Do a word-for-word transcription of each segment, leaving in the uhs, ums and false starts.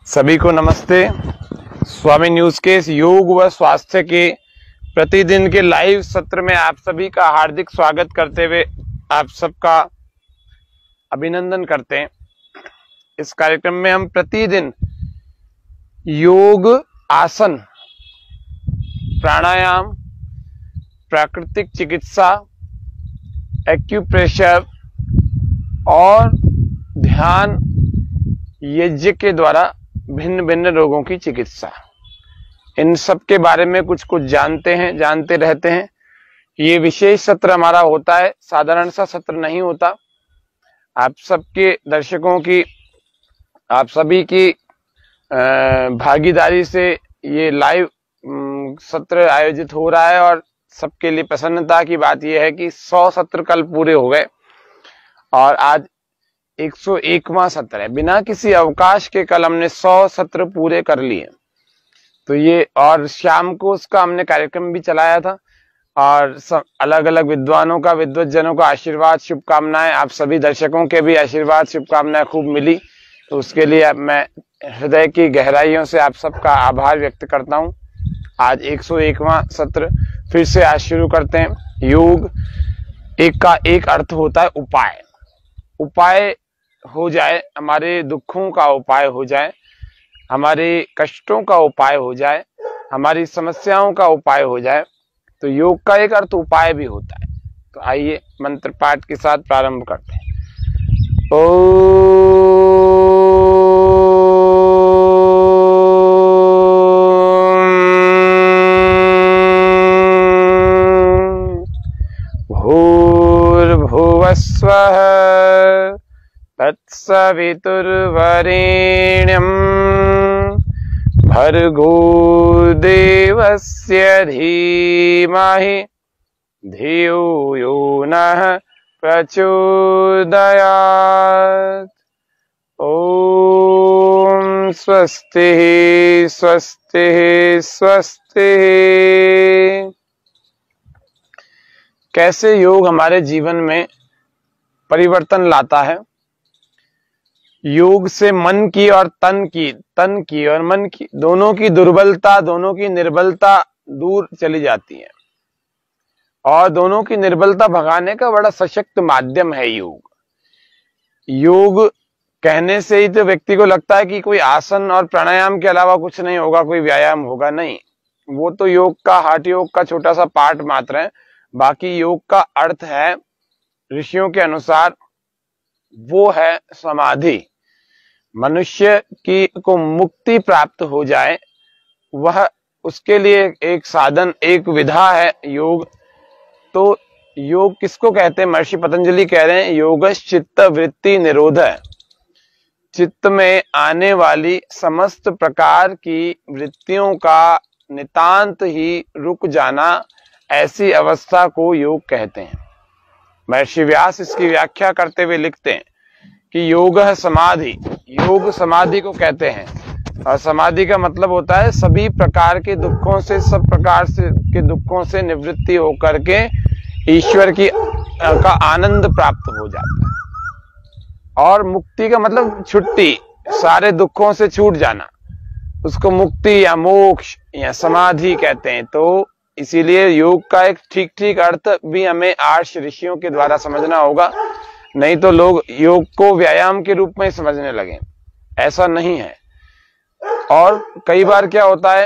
सभी को नमस्ते। स्वामी न्यूज के इस योग व स्वास्थ्य के प्रतिदिन के लाइव सत्र में आप सभी का हार्दिक स्वागत करते हुए आप सबका अभिनंदन करते हैं। इस कार्यक्रम में हम प्रतिदिन योग, आसन, प्राणायाम, प्राकृतिक चिकित्सा, एक्यूप्रेशर और ध्यान यज्ञ के द्वारा भिन्न भिन्न रोगों की चिकित्सा, इन सब के बारे में कुछ कुछ जानते हैं, जानते रहते हैं। ये विशेष सत्र हमारा होता है, साधारण सा सत्र नहीं होता। आप सबके दर्शकों की, आप सभी की भागीदारी से ये लाइव सत्र आयोजित हो रहा है और सबके लिए प्रसन्नता की बात यह है कि सौ सत्र कल पूरे हो गए और आज एक सौ एकवां सत्र है। बिना किसी अवकाश के कल हमने सौ सत्र पूरे कर लिए। तो ये, और शाम को उसका हमने कार्यक्रम भी चलाया था और सब अलग अलग विद्वानों का, विद्वज्जनों का आशीर्वाद, शुभकामनाएं, आप सभी दर्शकों के भी आशीर्वाद, शुभकामनाएं खूब मिली। तो उसके लिए अब मैं हृदय की गहराइयों से आप सबका आभार व्यक्त करता हूं। आज एक सौ एकवां सत्र फिर से आज शुरू करते हैं। योग एक का एक अर्थ होता है उपाय। उपाय हो जाए, हमारे दुखों का उपाय हो जाए, हमारे कष्टों का उपाय हो जाए, हमारी समस्याओं का उपाय हो जाए, तो योग का एक अर्थ उपाय भी होता है। तो आइए मंत्र पाठ के साथ प्रारंभ करते हैं। ओम भूर्भुवस्वः तत्सवितुर्वरेण्यं भर्गो देवस्य धीमहि धियो यो नः प्रचोदयात्। ओम स्वस्ति स्वस्ति स्वस्ति। कैसे योग हमारे जीवन में परिवर्तन लाता है। योग से मन की और तन की, तन की और मन की, दोनों की दुर्बलता, दोनों की निर्बलता दूर चली जाती है और दोनों की निर्बलता भगाने का बड़ा सशक्त माध्यम है योग। योग कहने से ही तो व्यक्ति को लगता है कि कोई आसन और प्राणायाम के अलावा कुछ नहीं होगा, कोई व्यायाम होगा। नहीं, वो तो योग का, हठ योग का छोटा सा पार्ट मात्र है। बाकी योग का अर्थ है, ऋषियों के अनुसार वो है समाधि। मनुष्य की को मुक्ति प्राप्त हो जाए, वह उसके लिए एक साधन, एक विधा है योग। तो योग किसको कहते हैं? महर्षि पतंजलि कह रहे हैं योगश्च चित्त वृत्ति निरोध है। चित्त में आने वाली समस्त प्रकार की वृत्तियों का नितांत ही रुक जाना, ऐसी अवस्था को योग कहते हैं। महर्षि व्यास इसकी व्याख्या करते हुए लिखते हैं कि योग है समाधि। योग समाधि को कहते हैं और समाधि का मतलब होता है सभी प्रकार के दुखों से, सब प्रकार से के दुखों से निवृत्ति होकर के ईश्वर की का आनंद प्राप्त हो जाता है। और मुक्ति का मतलब छुट्टी, सारे दुखों से छूट जाना, उसको मुक्ति या मोक्ष या समाधि कहते हैं। तो इसीलिए योग का एक ठीक ठीक अर्थ भी हमें आर्ष ऋषियों के द्वारा समझना होगा, नहीं तो लोग योग को व्यायाम के रूप में समझने लगे। ऐसा नहीं है। और कई बार क्या होता है,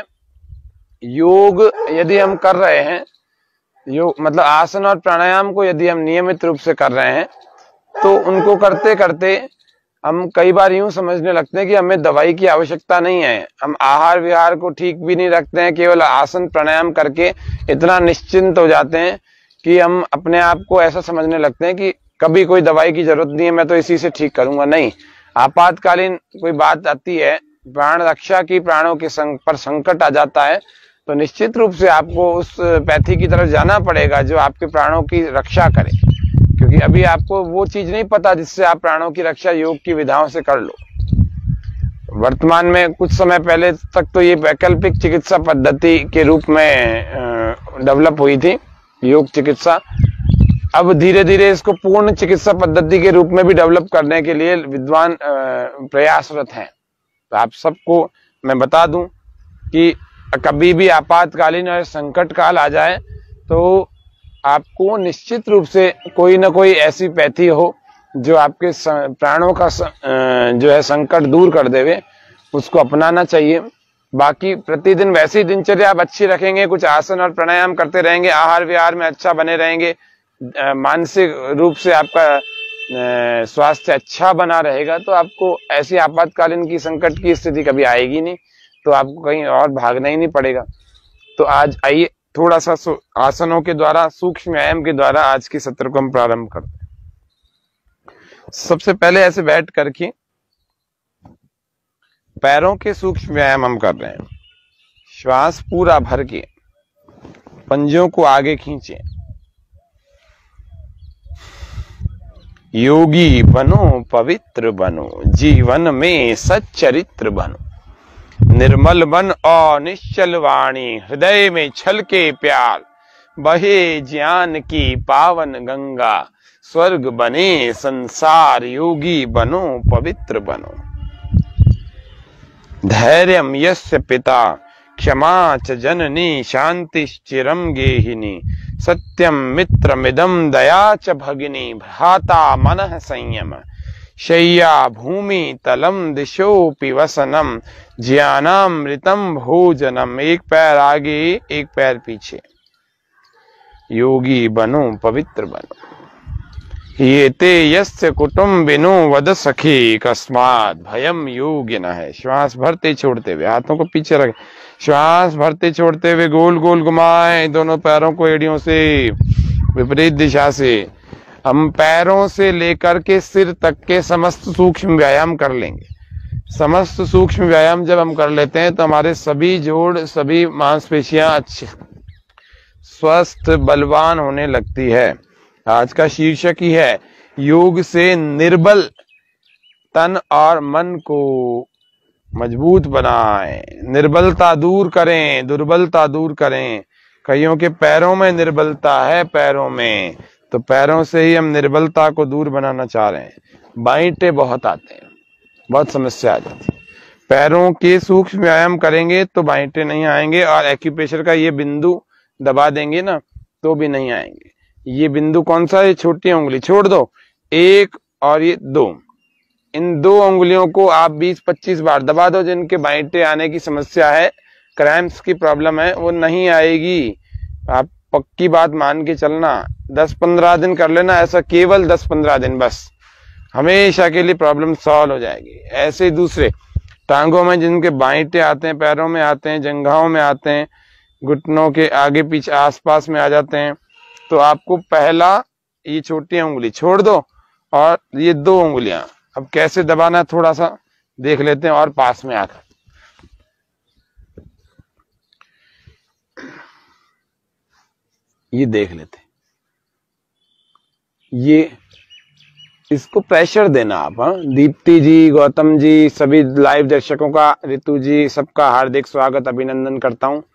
योग यदि हम कर रहे हैं, योग मतलब आसन और प्राणायाम को यदि हम नियमित रूप से कर रहे हैं, तो उनको करते करते हम कई बार यूं समझने लगते हैं कि हमें दवाई की आवश्यकता नहीं है। हम आहार विहार को ठीक भी नहीं रखते हैं, केवल आसन प्राणायाम करके इतना निश्चिंत हो जाते हैं कि हम अपने आप को ऐसा समझने लगते हैं कि कभी कोई दवाई की जरूरत नहीं है, मैं तो इसी से ठीक करूंगा। नहीं, आपातकालीन कोई बात आती है, प्राण रक्षा की, प्राणों के संग पर संकट आ जाता है, तो निश्चित रूप से आपको उस पैथी की तरफ जाना पड़ेगा जो आपके प्राणों की रक्षा करे, क्योंकि अभी आपको वो चीज नहीं पता जिससे आप प्राणों की रक्षा योग की विधाओं से कर लो। वर्तमान में कुछ समय पहले तक तो ये वैकल्पिक चिकित्सा पद्धति के रूप में डेवलप हुई थी योग चिकित्सा। अब धीरे धीरे इसको पूर्ण चिकित्सा पद्धति के रूप में भी डेवलप करने के लिए विद्वान प्रयासरत हैं। तो आप सबको मैं बता दूं कि कभी भी आपातकालीन और संकट काल आ जाए तो आपको निश्चित रूप से कोई ना कोई ऐसी पैथी हो जो आपके प्राणों का जो है संकट दूर कर देवे, उसको अपनाना चाहिए। बाकी प्रतिदिन वैसी दिनचर्या आप अच्छी रखेंगे, कुछ आसन और प्राणायाम करते रहेंगे, आहार विहार में अच्छा बने रहेंगे, मानसिक रूप से आपका स्वास्थ्य अच्छा बना रहेगा, तो आपको ऐसी आपातकालीन की संकट की स्थिति कभी आएगी नहीं, तो आपको कहीं और भागना ही नहीं पड़ेगा। तो आज आइए थोड़ा सा आसनों के द्वारा, सूक्ष्म व्यायाम के द्वारा आज के सत्र को हम प्रारंभ करते हैं। सबसे पहले ऐसे बैठ करके पैरों के सूक्ष्म व्यायाम हम कर रहे हैं। श्वास पूरा भर के पंजों को आगे खींचे। योगी बनो, पवित्र बनो, जीवन में सच्चरित्र बनो, निर्मल बन और निश्चल वाणी, हृदय में छलके प्यार, बहे ज्ञान की पावन गंगा, स्वर्ग बने संसार, योगी बनो, पवित्र बनो। धैर्यम यस्य पिता, क्षमा च जननी, शांतिश्चिरं गेहिनी, सत्यम मित्रमिदं, दया च भगिनी, भ्राता मनः संयम, शय्या भूमि तलम दिशोपि वसनम, ज्ञानामृतम भोजनम। एक पैर आगे, एक पैर पीछे। योगी बनो, पवित्र बनो। ये ते यस्य कुटुम्बिनो वद सखी, कस्मात् भयम योगिनः है। श्वास भरते छोड़ते हुए हाथों को पीछे रखें, श्वास भरते छोड़ते हुए गोल गोल घुमाएं दोनों पैरों को एड़ियों से विपरीत दिशा से। हम पैरों से लेकर के सिर तक के समस्त सूक्ष्म व्यायाम कर लेंगे। समस्त सूक्ष्म व्यायाम जब हम कर लेते हैं तो हमारे सभी जोड़, सभी मांसपेशियां अच्छे स्वस्थ बलवान होने लगती है। आज का शीर्षक ही है योग से निर्बल तन और मन को मजबूत बनाएं, निर्बलता दूर करें, दुर्बलता दूर करें। कईयों के पैरों में निर्बलता है, पैरों में, तो पैरों से ही हम निर्बलता को दूर बनाना चाह रहे हैं। बाइंटे बहुत आते हैं, बहुत समस्या आ जाती है। पैरों के सूक्ष्म व्यायाम करेंगे तो बाइंटे नहीं आएंगे, और एक्यूप्रेशर का ये बिंदु दबा देंगे ना तो भी नहीं आएंगे। ये बिंदु कौन सा है? छोटी उंगली छोड़ दो, एक और ये दो, इन दो उंगलियों को आप बीस पच्चीस बार दबा दो। जिनके बाइंटे आने की समस्या है, क्रैम्प्स की प्रॉब्लम है, वो नहीं आएगी। आप पक्की बात मान के चलना, दस पंद्रह दिन कर लेना ऐसा, केवल दस पंद्रह दिन, बस हमेशा के लिए प्रॉब्लम सॉल्व हो जाएगी। ऐसे दूसरे टांगों में जिनके बाइंटे आते हैं, पैरों में आते हैं, जंघाओं में आते हैं, घुटनों के आगे पीछे आसपास में आ जाते हैं, तो आपको पहला ये छोटी उंगली छोड़ दो और ये दो उंगलियां अब कैसे दबाना है थोड़ा सा देख लेते हैं। और पास में आकर ये देख लेते हैं, ये इसको प्रेशर देना आप। हाँ, दीप्ति जी, गौतम जी, सभी लाइव दर्शकों का, ऋतु जी, सबका हार्दिक स्वागत, अभिनंदन करता हूं।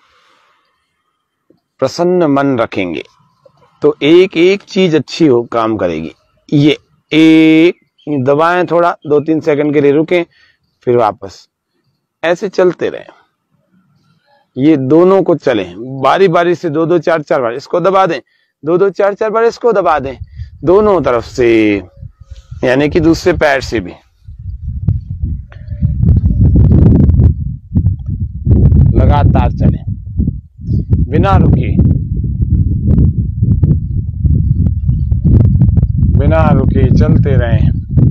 प्रसन्न मन रखेंगे तो एक एक चीज अच्छी हो काम करेगी। ये एक दबाएं, थोड़ा दो तीन सेकंड के लिए रुकें, फिर वापस ऐसे चलते रहें। ये दोनों को चलें बारी बारी से, दो दो चार चार बार इसको दबा दें, दो दो चार चार बार इसको दबा दें, दोनों तरफ से, यानी कि दूसरे पैर से भी। लगातार चलें बिना रुके, बिना रुके चलते रहें।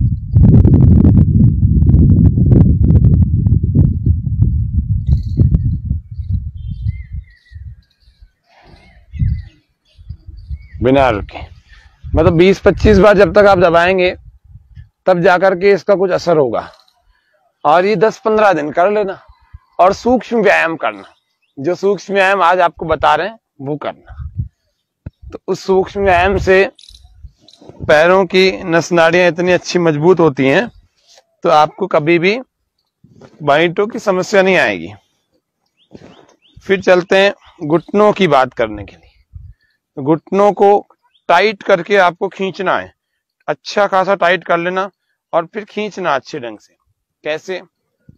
बिना रुके मतलब बीस पच्चीस बार जब तक आप दबाएंगे तब जाकर के इसका कुछ असर होगा। और ये दस पंद्रह दिन कर लेना और सूक्ष्म व्यायाम करना। जो सूक्ष्म व्यायाम आज आपको बता रहे हैं वो करना। तो उस सूक्ष्म व्यायाम से पैरों की नस नाड़ियां इतनी अच्छी मजबूत होती हैं तो आपको कभी भी बाइंटों की समस्या नहीं आएगी। फिर चलते हैं घुटनों की बात करने के लिए। घुटनों को टाइट करके आपको खींचना है, अच्छा खासा टाइट कर लेना और फिर खींचना अच्छे ढंग से। कैसे?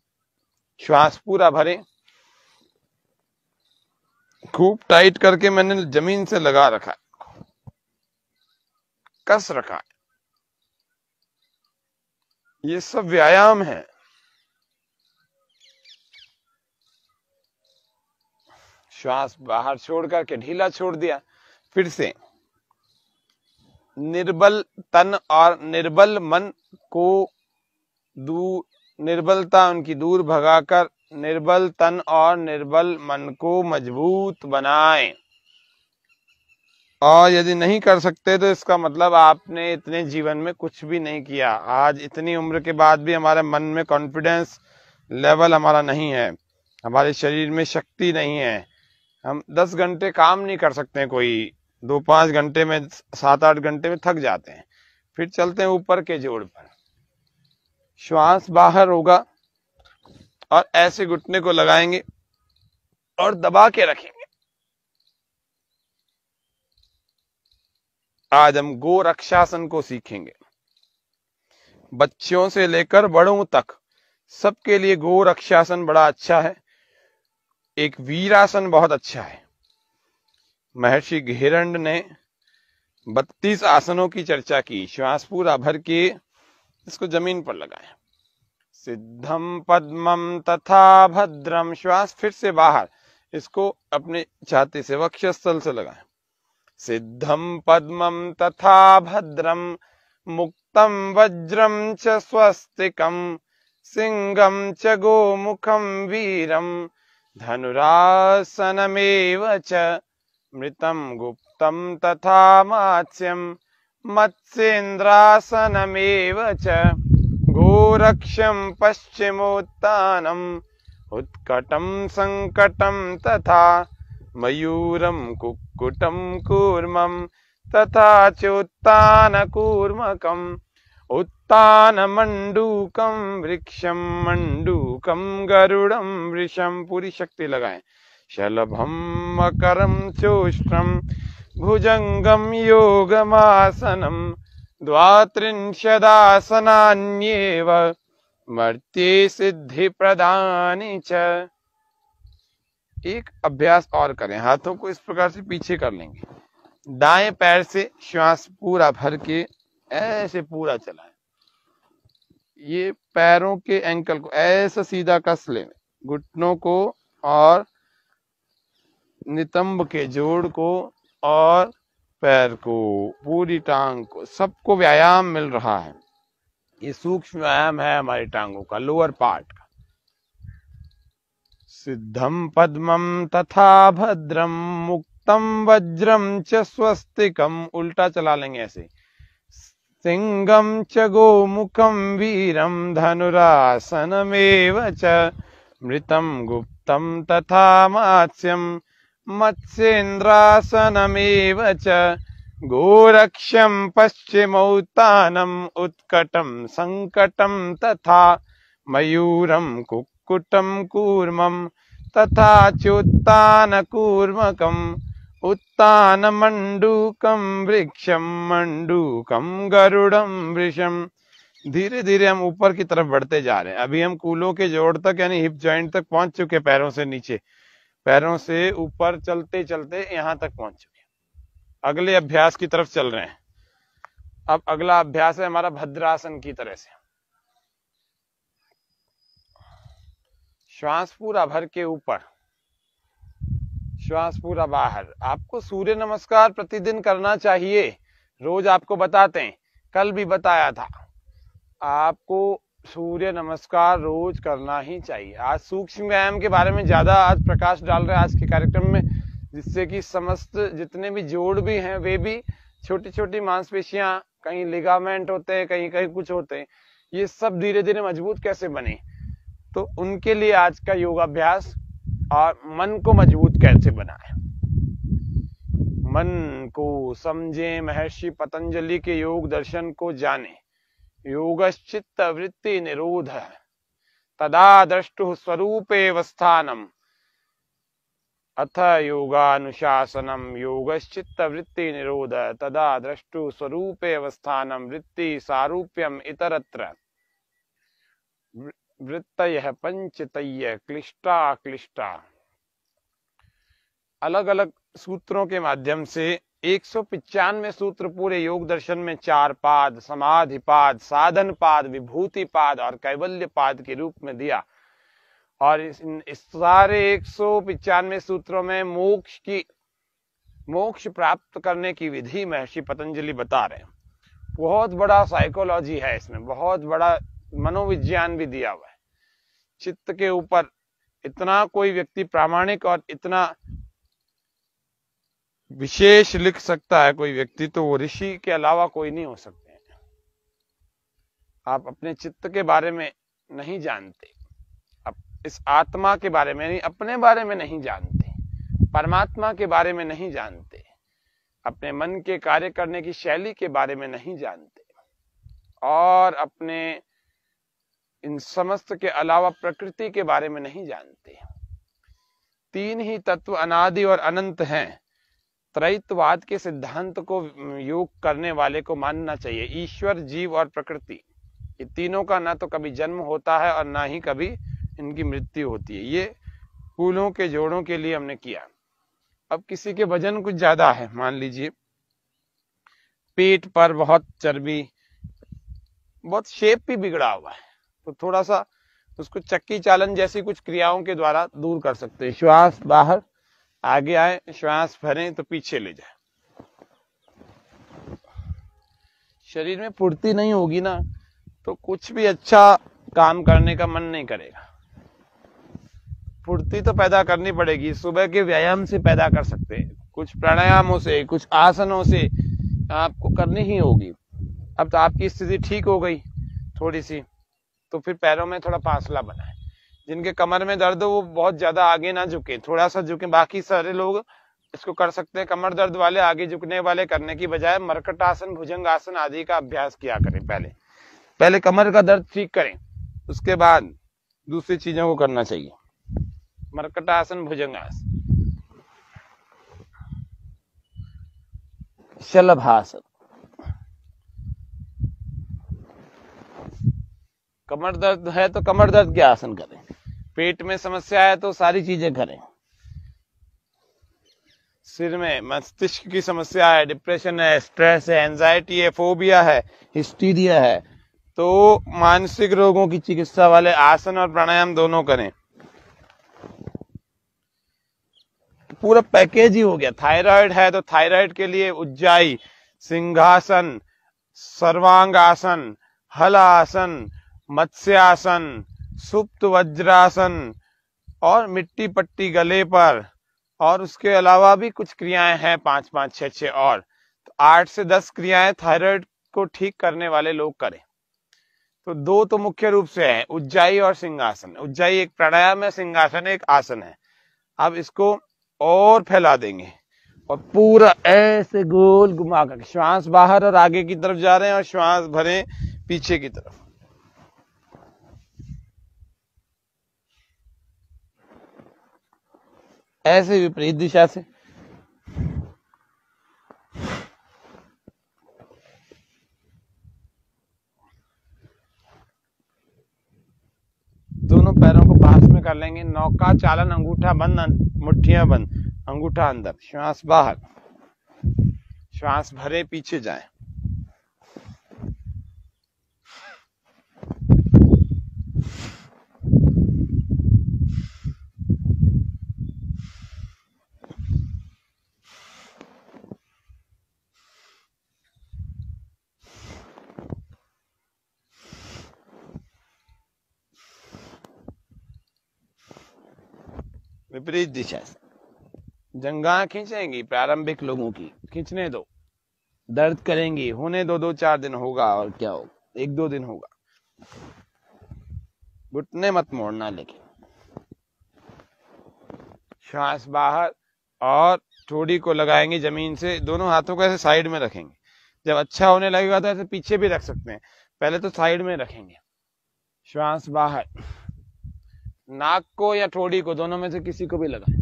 श्वास पूरा भरें, खूब टाइट करके मैंने जमीन से लगा रखा है, कस रखा है। ये सब व्यायाम है। श्वास बाहर छोड़ करके ढीला छोड़ दिया। फिर से निर्बल तन और निर्बल मन को दूर, निर्बलता उनकी दूर भगाकर निर्बल तन और निर्बल मन को मजबूत बनाएं। और यदि नहीं कर सकते तो इसका मतलब आपने इतने जीवन में कुछ भी नहीं किया। आज इतनी उम्र के बाद भी हमारे मन में कॉन्फिडेंस लेवल हमारा नहीं है, हमारे शरीर में शक्ति नहीं है। हम दस घंटे काम नहीं कर सकते, कोई दो पांच घंटे में, सात आठ घंटे में थक जाते हैं। फिर चलते हैं ऊपर के जोड़ पर। श्वास बाहर होगा और ऐसे घुटने को लगाएंगे और दबा के रखेंगे। आज हम गोरक्षासन को सीखेंगे। बच्चों से लेकर बड़ों तक सबके लिए गोरक्षासन बड़ा अच्छा है। एक वीरासन बहुत अच्छा है। महर्षि घेरंड ने बत्तीस आसनों की चर्चा की। श्वास पूरा भर के इसको जमीन पर लगाएं। सिद्धम पद्मम तथा भद्रम, श्वास फिर से बाहर, इसको अपने छाती से वक्षस्थल से लगाएं। सिद्धम पद्मम तथा भद्रम मुक्तम वज्रम च स्वस्तिकम सिंहम च गोमुखम वीरम धनुरासनमेव च मृतम गुप्तम तथा मात्स्यम मत्स्येन्द्रासनमेव च गोरक्षम पश्चिमोत्तानम उत्कटम संकटम तथा मयूरम कुक्कुटम कूर्मम तथा चोत्तानकूर्मकम उत्तानमंडूकम वृक्षम मंडूकम गरुड़म वृषम। पूरी शक्ति लगाएं। शलभम मकरम चोष्टम भुजंगम योगमासनम द्वात्रिंशदासनान्येव मर्त्ये सिद्धि प्रदानि च। एक अभ्यास और करें। हाथों को इस प्रकार से पीछे कर लेंगे। दाएं पैर से श्वास पूरा भर के ऐसे पूरा चलाएं। ये पैरों के एंकल को ऐसा सीधा कस लें, घुटनों को और नितंब के जोड़ को और पैर को, पूरी टांग को, सबको व्यायाम मिल रहा है। ये सूक्ष्म व्यायाम है हमारी टांगों का, लोअर पार्ट का। सिद्धम पद्मम तथा भद्रम मुक्तम वज्रम च स्वस्तिकम, उल्टा चला लेंगे ऐसे। सिंहम च गोमुखम वीरम धनुरासनमेव च मृतम गुप्तम तथा मात्स्यम मत्स्येन्द्रासनमेव च गोरक्षम पश्चिमोत्तानम उत्कटम संकटम तथा मयूरम कुक्कुटम कूर्मम तथा चोत्तानकूर्मकम उत्तानमंडूकम वृक्षम मंडूकम गरुड़म वृषम। धीरे धीरे हम ऊपर की तरफ बढ़ते जा रहे हैं। अभी हम कूलों के जोड़ तक यानी हिप जॉइंट तक पहुंच चुके, पैरों से नीचे, पैरों से ऊपर चलते चलते यहां तक पहुंच चुके। अगले अभ्यास की तरफ चल रहे हैं। अब अगला अभ्यास है हमारा भद्रासन की तरह से। श्वास पूरा भर के ऊपर, श्वास पूरा बाहर। आपको सूर्य नमस्कार प्रतिदिन करना चाहिए। रोज आपको बताते हैं, कल भी बताया था, आपको सूर्य नमस्कार रोज करना ही चाहिए। आज सूक्ष्म व्यायाम के बारे में ज्यादा आज प्रकाश डाल रहे हैं आज के कार्यक्रम में, जिससे कि समस्त जितने भी जोड़ भी हैं वे भी, छोटी छोटी मांसपेशियां, कहीं लिगामेंट होते हैं, कहीं कहीं कुछ होते हैं, ये सब धीरे धीरे मजबूत कैसे बने, तो उनके लिए आज का योगाभ्यास। और मन को मजबूत कैसे बनाए, मन को समझें, महर्षि पतंजलि के योग दर्शन को जाने। योगश्चित्त वृत्ति निरोध तदा द्रष्टुः स्वरूपेवस्थानम अथ योगानुशासनम योगश्चित्त वृत्ति निरोध तदा द्रष्टुः स्वरूपेवस्थानम वृत्ति सारूप्यम इतरत्र। वृत्तयः पंचतयः क्लिष्टा क्लिष्टा। अलग अलग सूत्रों के माध्यम से एक सौ पिचानवे सूत्र पूरे योग दर्शन में चार पाद, समाधि पाद, साधन पाद, विभूति पाद और कैवल्य पाद के रूप में दिया। और इस, इस सारे एक सौ पिचानवे सूत्रों में मोक्ष की मोक्ष प्राप्त करने की विधि महर्षि पतंजलि बता रहे हैं। बहुत बड़ा साइकोलॉजी है इसमें, बहुत बड़ा मनोविज्ञान भी दिया हुआ है। चित्त के ऊपर इतना कोई व्यक्ति प्रामाणिक और इतना विशेष लिख सकता है कोई व्यक्ति, तो वो ऋषि के अलावा कोई नहीं हो सकते हैं। आप अपने चित्त के बारे में नहीं जानते, आप इस आत्मा के बारे में नहीं, अपने बारे में नहीं जानते, परमात्मा के बारे में नहीं जानते, अपने मन के कार्य करने की शैली के बारे में नहीं जानते, और अपने इन समस्त के अलावा प्रकृति के बारे में नहीं जानते। तीन ही तत्व अनादि और अनंत हैं। त्रैतवाद के सिद्धांत को योग करने वाले को मानना चाहिए। ईश्वर, जीव और प्रकृति, ये तीनों का ना तो कभी जन्म होता है और ना ही कभी इनकी मृत्यु होती है। ये फूलों के जोड़ों के लिए हमने किया। अब किसी के वजन कुछ ज्यादा है, मान लीजिए पेट पर बहुत चर्बी, बहुत शेप भी बिगड़ा हुआ है, तो थोड़ा सा उसको चक्की चालन जैसी कुछ क्रियाओं के द्वारा दूर कर सकते हैं। श्वास बाहर आगे आए, श्वास भरें तो पीछे ले जाए। शरीर में फुर्ती नहीं होगी ना, तो कुछ भी अच्छा काम करने का मन नहीं करेगा। फुर्ती तो पैदा करनी पड़ेगी, सुबह के व्यायाम से पैदा कर सकते हैं, कुछ प्राणायामों से, कुछ आसनों से आपको करनी ही होगी। अब तो आपकी स्थिति ठीक हो गई थोड़ी सी, तो फिर पैरों में थोड़ा फासला बनाए। जिनके कमर में दर्द हो वो बहुत ज्यादा आगे ना झुके, थोड़ा सा झुके। बाकी सारे लोग इसको कर सकते हैं। कमर दर्द वाले आगे झुकने वाले करने की बजाय मरकट आसन, भुजंग आसन आदि का अभ्यास किया करें। पहले पहले कमर का दर्द ठीक करें, उसके बाद दूसरी चीजों को करना चाहिए। मरकट आसन, भुजंग आसन, शलभासन। कमर दर्द है तो कमर दर्द के आसन करें, पेट में समस्या है तो सारी चीजें करें, सिर में मस्तिष्क की समस्या है, डिप्रेशन है, स्ट्रेस है, एंजाइटी है, फोबिया है, हिस्टीरिया है, तो मानसिक रोगों की चिकित्सा वाले आसन और प्राणायाम दोनों करें। पूरा पैकेज ही हो गया। थायराइड है तो थायराइड के लिए उज्जाई, सिंहासन, सर्वांग आसन, हलासन, मत्स्यासन, सुप्त वज्रासन और मिट्टी पट्टी गले पर, और उसके अलावा भी कुछ क्रियाएं हैं, पांच पांच छह छह और, तो आठ से दस क्रियाएं थायराइड को ठीक करने वाले लोग करें। तो दो तो मुख्य रूप से है, उज्जाई और सिंहासन। उज्जाई एक प्राणायाम है, सिंहासन एक आसन है। अब इसको और फैला देंगे और पूरा ऐसे गोल घुमा कर, श्वास बाहर और आगे की तरफ जा रहे हैं और श्वास भरें पीछे की तरफ। ऐसे विपरीत दिशा से। दोनों पैरों को पास में कर लेंगे। नौका चालन, अंगूठा बंद, मुट्ठियां बंद, अंगूठा अंदर, श्वास बाहर, श्वास भरे पीछे जाए। विपरीत दिशा से जंघा खींचेंगी, प्रारंभिक लोगों की खींचने दो, दर्द करेंगी, होने दो, दो चार दिन होगा और क्या होगा, एक दो दिन होगा, घुटने मत मोड़ना। लेकिन श्वास बाहर और ठोड़ी को लगाएंगे जमीन से, दोनों हाथों को ऐसे साइड में रखेंगे। जब अच्छा होने लगेगा तो ऐसे पीछे भी रख सकते हैं, पहले तो साइड में रखेंगे। श्वास बाहर, नाक को या ठोड़ी को, दोनों में से किसी को भी लगाएं।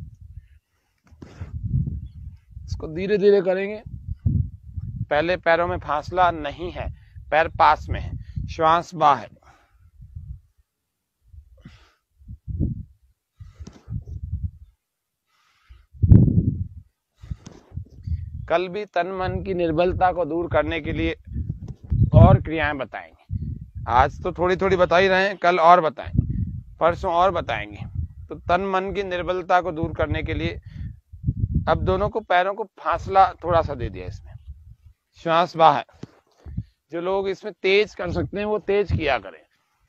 इसको धीरे धीरे करेंगे। पहले पैरों में फासला नहीं है, पैर पास में है। श्वास बाहर, कल भी तन मन की निर्बलता को दूर करने के लिए और क्रियाएं बताएंगे। आज तो थोड़ी थोड़ी बता ही रहे हैं, कल और बताएंगे, परसों और बताएंगे। तो तन मन की निर्बलता को दूर करने के लिए अब दोनों को पैरों को फासला थोड़ा सा दे दिया इसमें, श्वास बाहर। जो लोग इसमें तेज कर सकते हैं वो तेज किया करें।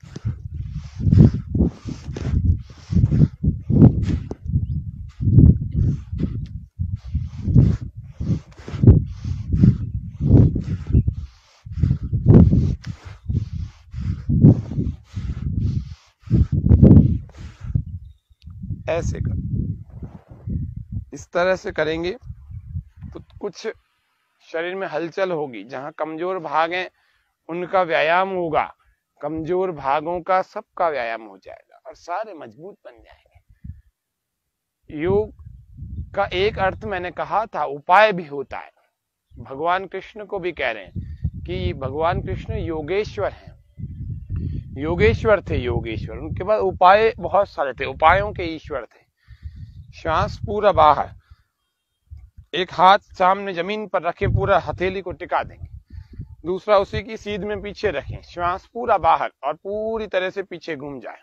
ऐसे कर, इस तरह से करेंगे तो कुछ शरीर में हलचल होगी। जहां कमजोर भाग हैं उनका व्यायाम होगा, कमजोर भागों का सबका व्यायाम हो जाएगा और सारे मजबूत बन जाएंगे। योग का एक अर्थ मैंने कहा था उपाय भी होता है। भगवान कृष्ण को भी कह रहे हैं कि भगवान कृष्ण योगेश्वर हैं, योगेश्वर थे योगेश्वर। उनके पास उपाय बहुत सारे थे, उपायों के ईश्वर थे। श्वास पूरा बाहर, एक हाथ सामने जमीन पर रखे पूरा हथेली को टिका देंगे, दूसरा उसी की सीध में पीछे रखें। श्वास पूरा बाहर और पूरी तरह से पीछे घूम जाए।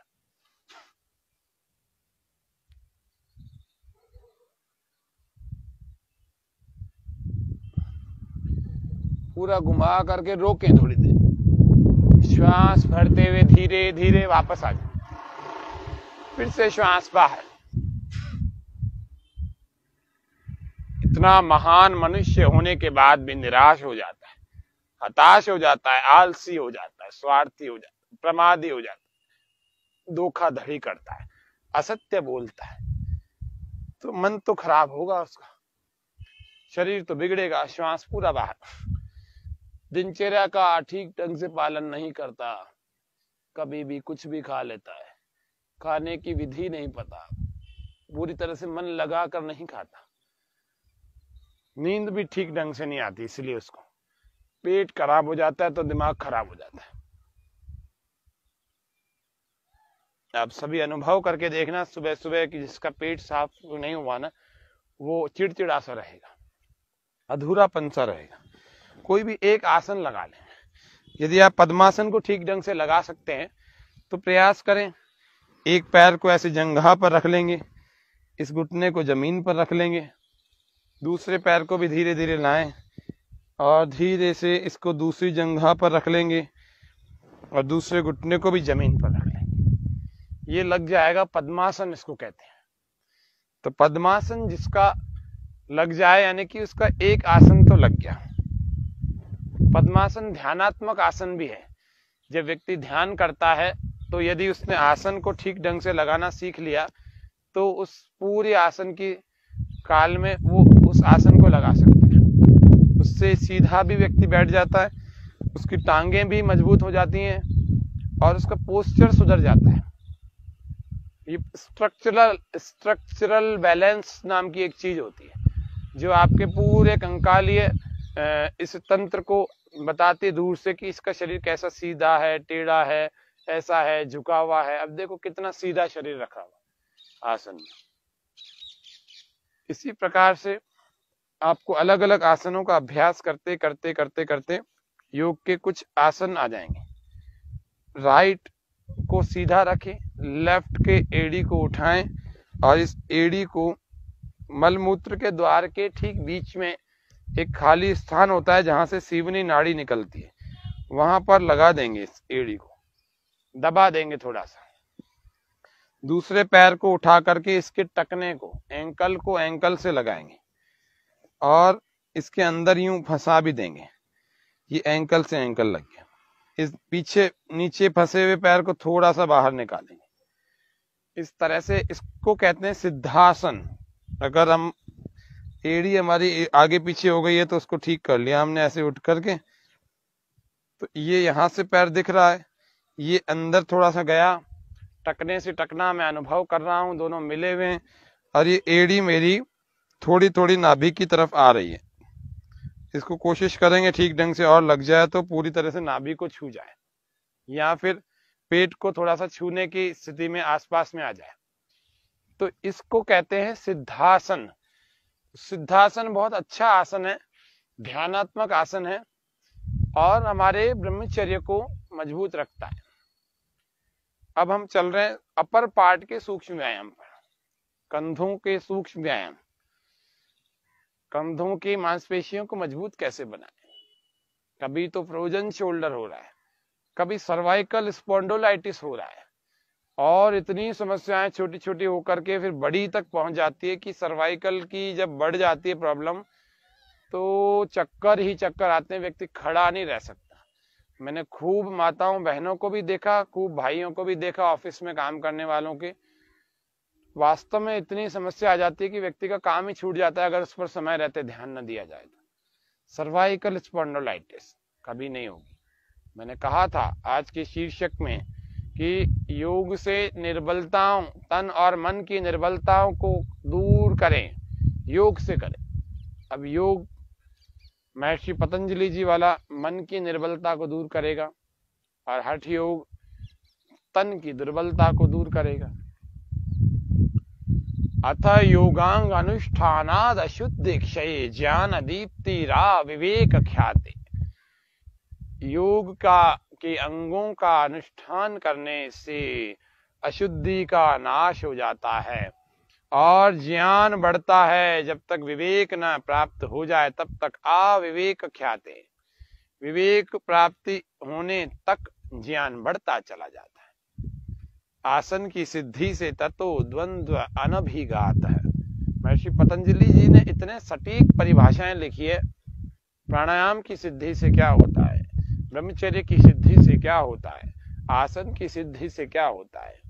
पूरा घुमा करके रोकें थोड़ी देर, श्वास भरते हुए धीरे धीरे वापस आ जाए, फिर से श्वास बाहर। इतना महान मनुष्य होने के बाद भी निराश हो जाता है, हताश हो जाता है, आलसी हो जाता है, स्वार्थी हो जाता है, प्रमादी हो जाता है, धोखाधड़ी करता है, असत्य बोलता है, तो मन तो खराब होगा उसका, शरीर तो बिगड़ेगा। श्वास पूरा बाहर। दिनचर्या का ठीक ढंग से पालन नहीं करता, कभी भी कुछ भी खा लेता है, खाने की विधि नहीं पता, पूरी तरह से मन लगा कर नहीं खाता, नींद भी ठीक ढंग से नहीं आती, इसलिए उसको पेट खराब हो जाता है तो दिमाग खराब हो जाता है। आप सभी अनुभव करके देखना, सुबह सुबह कि जिसका पेट साफ नहीं हुआ ना, वो चिड़चिड़ा सा रहेगा, अधूरापन सा रहेगा। कोई भी एक आसन लगा लें। यदि आप पद्मासन को ठीक ढंग से लगा सकते हैं तो प्रयास करें। एक पैर को ऐसे जंघा पर रख लेंगे, इस घुटने को जमीन पर रख लेंगे, दूसरे पैर को भी धीरे धीरे लाएं और धीरे से इसको दूसरी जंघा पर रख लेंगे और दूसरे घुटने को भी जमीन पर रख लेंगे। ये लग जाएगा पद्मासन, इसको कहते हैं। तो पद्मासन जिसका लग जाए, यानी कि उसका एक आसन तो लग गया। पद्मासन ध्यानात्मक आसन भी है। जब व्यक्ति ध्यान करता है तो यदि उसने आसन को ठीक ढंग से लगाना सीख लिया तो उस पूरे आसन की काल में वो उस आसन को लगा सकते हैं। उससे सीधा भी व्यक्ति बैठ जाता है, उसकी टांगें भी मजबूत हो जाती हैं और उसका पोस्चर सुधर जाता है। ये स्ट्रक्चरल स्ट्रक्चरल बैलेंस नाम की एक चीज होती है जो आपके पूरे कंकालीय इस तंत्र को बताते दूर से कि इसका शरीर कैसा सीधा है, टेढ़ा है, ऐसा है, झुका हुआ है। अब देखो कितना सीधा शरीर रखा हुआ आसन में। इसी प्रकार से आपको अलग अलग आसनों का अभ्यास करते करते करते करते योग के कुछ आसन आ जाएंगे। राइट को सीधा रखें, लेफ्ट के एड़ी को उठाएं और इस एड़ी को मलमूत्र के द्वार के ठीक बीच में एक खाली स्थान होता है जहां से सीवनी नाड़ी निकलती है, वहां पर लगा देंगे। इस एड़ी को दबा देंगे थोड़ा सा। दूसरे पैर को उठा करके इसके टकने को, एंकल को एंकल से लगाएंगे और इसके अंदर यूं फंसा भी देंगे। ये एंकल से एंकल लग गया। इस पीछे नीचे फंसे हुए पैर को थोड़ा सा बाहर निकालेंगे। इस तरह से इसको कहते हैं सिद्धासन। अगर हम एड़ी हमारी आगे पीछे हो गई है तो उसको ठीक कर लिया हमने ऐसे उठ करके, तो ये यहां से पैर दिख रहा है, ये अंदर थोड़ा सा गया, टकने से टकना मैं अनुभव कर रहा हूं, दोनों मिले हुए हैं और ये एड़ी मेरी थोड़ी थोड़ी नाभि की तरफ आ रही है। इसको कोशिश करेंगे ठीक ढंग से और लग जाए तो पूरी तरह से नाभि को छू जाए या फिर पेट को थोड़ा सा छूने की स्थिति में आसपास में आ जाए, तो इसको कहते हैं सिद्धासन। सिद्धासन बहुत अच्छा आसन है ध्यानात्मक आसन है और हमारे ब्रह्मचर्य को मजबूत रखता है। अब हम चल रहे हैं अपर पार्ट के सूक्ष्म व्यायाम पर। कंधों के सूक्ष्म व्यायाम, कंधों की मांसपेशियों को मजबूत कैसे बनाएं। कभी तो फ्रोजन शोल्डर हो रहा है, कभी सर्वाइकल स्पॉन्डोलाइटिस हो रहा है, और इतनी समस्याएं छोटी छोटी होकर के फिर बड़ी तक पहुंच जाती है कि सर्वाइकल की जब बढ़ जाती है प्रॉब्लम तो चक्कर ही चक्कर आते हैं, व्यक्ति खड़ा नहीं रह सकता। मैंने खूब माताओं बहनों को भी देखा, खूब भाइयों को भी देखा, ऑफिस में काम करने वालों के, वास्तव में इतनी समस्या आ जाती है कि व्यक्ति का काम ही छूट जाता है अगर उस पर समय रहते ध्यान न दिया जाए तो। सर्वाइकल स्पॉन्डोलाइटिस कभी नहीं होगी। मैंने कहा था आज के शीर्षक में कि योग से निर्बलताओं, तन और मन की निर्बलताओं को दूर करें, योग से करें। अब योग महर्षि पतंजलि जी वाला मन की निर्बलता को दूर करेगा और हठ योग तन की दुर्बलता को दूर करेगा। अथ योगांग अनुष्ठानाद अशुद्धि क्षय ज्ञान दीप्ति रा विवेक ख्याति। योग का के अंगों का अनुष्ठान करने से अशुद्धि का नाश हो जाता है और ज्ञान बढ़ता है। जब तक विवेक न प्राप्त हो जाए तब तक अविवेक ख्याते, विवेक प्राप्ति होने तक ज्ञान बढ़ता चला जाता है। आसन की सिद्धि से ततो द्वंद्व अनभिघात है। महर्षि पतंजलि जी ने इतने सटीक परिभाषाएं लिखी है। प्राणायाम की सिद्धि से क्या होता है, ब्रह्मचर्य की सिद्धि से क्या होता है, आसन की सिद्धि से क्या होता है,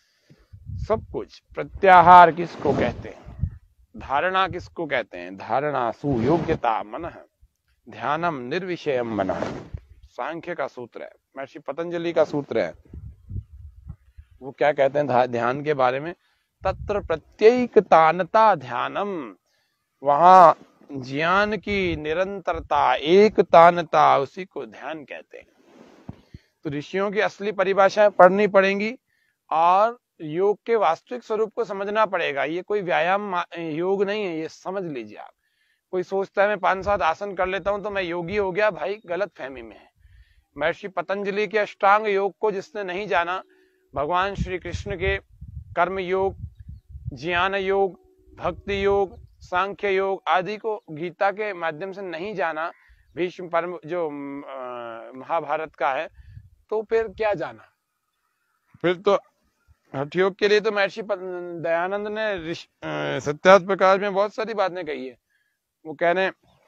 सब कुछ। प्रत्याहार किसको कहते हैं, धारणा किसको कहते हैं, धारणा सुयोग्यता मनः, ध्यानम निर्विषयम मनः, सांख्य का सूत्र है, महर्षि पतंजलि का सूत्र है। वो क्या कहते हैं ध्यान के बारे में, तत्र प्रत्येकतानता ध्यानम, वहां ज्ञान की निरंतरता, एकतानता, उसी को ध्यान कहते हैं। तो ऋषियों की असली परिभाषाएं पढ़नी पड़ेंगी और योग के वास्तविक स्वरूप को समझना पड़ेगा। ये कोई व्यायाम योग नहीं है, ये समझ लीजिए आप। कोई सोचता है मैं पांच सात आसन कर लेता हूं तो मैं योगी हो गया, भाई गलत फहमी में है। महर्षि पतंजलि के अष्टांग योग को जिसने नहीं जाना, भगवान श्री कृष्ण के कर्म योग, ज्ञान योग, भक्ति योग, सांख्य योग आदि को गीता के माध्यम से नहीं जाना, भीष्म परम जो महाभारत का है, तो फिर क्या जाना। फिर तो हठ योग के लिए तो महर्षि दयानंद ने सत्यार्थ प्रकाश में बहुत सारी बातें कही है। वो कह रहे हैं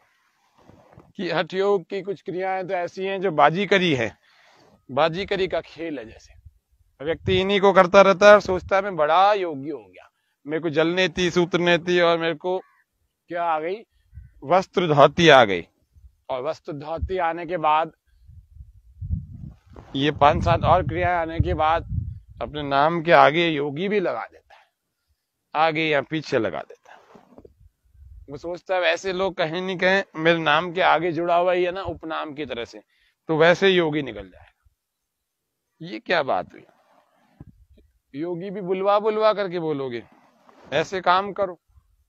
कि हठ योग की कुछ क्रियाएं तो ऐसी हैं जो बाजीकरी है, बाजीकरी का खेल है। जैसे व्यक्ति इन्हीं को करता रहता है और सोचता है मैं बड़ा योगी हो गया, मेरे को जल नीति, सूत्र नीति, और मेरे को क्या आ गई, वस्त्र धोती आ गई। और वस्त्र धोती आने के बाद, ये पांच सात और क्रियाएं आने के बाद अपने नाम के आगे योगी भी लगा देता है, आगे या पीछे लगा देता है। वो सोचता है वैसे लोग कहीं नहीं कहें मेरे नाम के आगे जुड़ा हुआ ही है ना, उपनाम की तरह से, तो वैसे योगी निकल जाएगा। ये क्या बात हुई, योगी भी बुलवा बुलवा करके बोलोगे, ऐसे काम करो।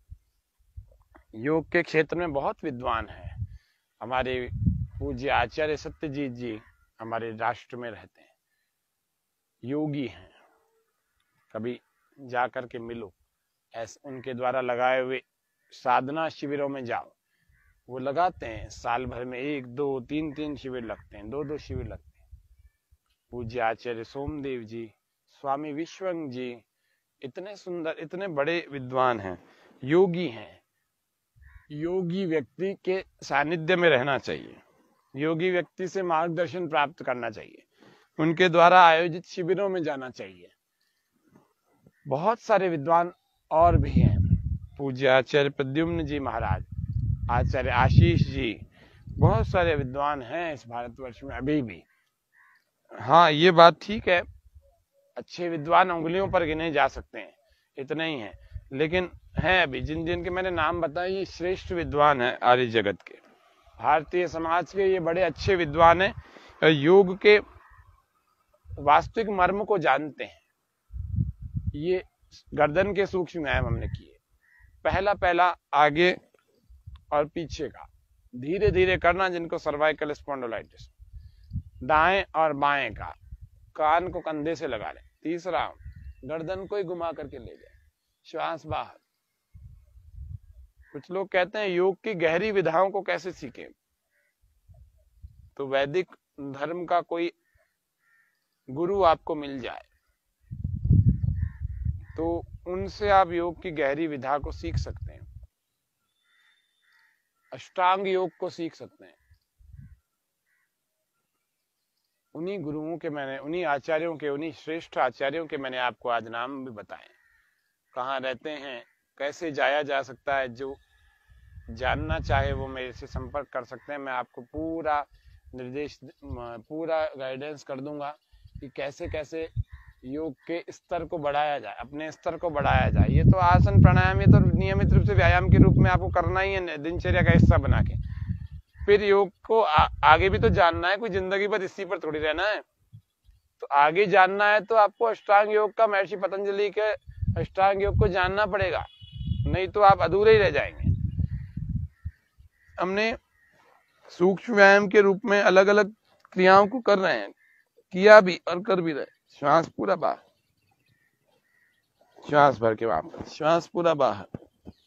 योग के क्षेत्र में बहुत विद्वान है। हमारे पूज्य आचार्य सत्यजीत जी हमारे राष्ट्र में रहते हैं, योगी हैं। कभी जाकर के मिलो, ऐसे उनके द्वारा लगाए हुए साधना शिविरों में जाओ, वो लगाते हैं साल भर में एक दो तीन तीन शिविर लगते हैं, दो दो शिविर लगते हैं। पूज्य आचार्य सोमदेव जी, स्वामी विश्वंग जी, इतने सुंदर, इतने बड़े विद्वान हैं, योगी हैं। योगी व्यक्ति के सानिध्य में रहना चाहिए, योगी व्यक्ति से मार्गदर्शन प्राप्त करना चाहिए, उनके द्वारा आयोजित शिविरों में जाना चाहिए। बहुत सारे विद्वान और भी हैं, पूज्य आचार्य प्रद्युम्न जी महाराज, आचार्य आशीष जी, बहुत सारे विद्वान हैं इस भारतवर्ष में अभी भी। हाँ, ये बात ठीक है, अच्छे विद्वान उंगलियों पर गिने जा सकते हैं, इतने ही हैं, लेकिन हैं अभी जिन जिन के मैंने नाम बताए, ये श्रेष्ठ विद्वान है आर्य जगत के, भारतीय समाज के ये बड़े अच्छे विद्वान हैं, योग के वास्तविक मर्म को जानते हैं। ये गर्दन के सूक्ष्म व्यायाम हमने किए, पहला पहला आगे और पीछे का, धीरे धीरे करना जिनको सर्वाइकल स्पॉन्डिलोलाइटिस। दाएं और बाएं का, कान को कंधे से लगा लें। तीसरा, गर्दन को ही घुमा करके ले जाए, श्वास बाहर। कुछ लोग कहते हैं योग की गहरी विधाओं को कैसे सीखें, तो वैदिक धर्म का कोई गुरु आपको मिल जाए तो उनसे आप योग की गहरी विधा को सीख सकते हैं, अष्टांग योग को सीख सकते हैं। उन्हीं गुरुओं के मैंने, उन्हीं आचार्यों के, उन्हीं श्रेष्ठ आचार्यों के मैंने आपको आज नाम भी बताए। कहाँ रहते हैं, कैसे जाया जा सकता है, जो जानना चाहे वो मेरे से संपर्क कर सकते हैं। मैं आपको पूरा निर्देश, पूरा गाइडेंस कर दूंगा कि कैसे कैसे योग के स्तर को बढ़ाया जाए, अपने स्तर को बढ़ाया जाए। ये तो आसन प्राणायाम, ये तो नियमित रूप से व्यायाम के रूप में आपको करना ही है, दिनचर्या का हिस्सा बना के। फिर योग को आ, आगे भी तो जानना है, कोई जिंदगी भर इसी पर थोड़ी रहना है। तो आगे जानना है तो आपको अष्टांग योग का, महर्षि पतंजलि के अष्टांग योग को जानना पड़ेगा, नहीं तो आप अधूरे ही रह जाएंगे। हमने सूक्ष्म व्यायाम के रूप में अलग अलग क्रियाओं को कर रहे हैं, किया भी और कर भी रहे। श्वास पूरा बाहर, श्वास भर के वापस, श्वास पूरा बाहर।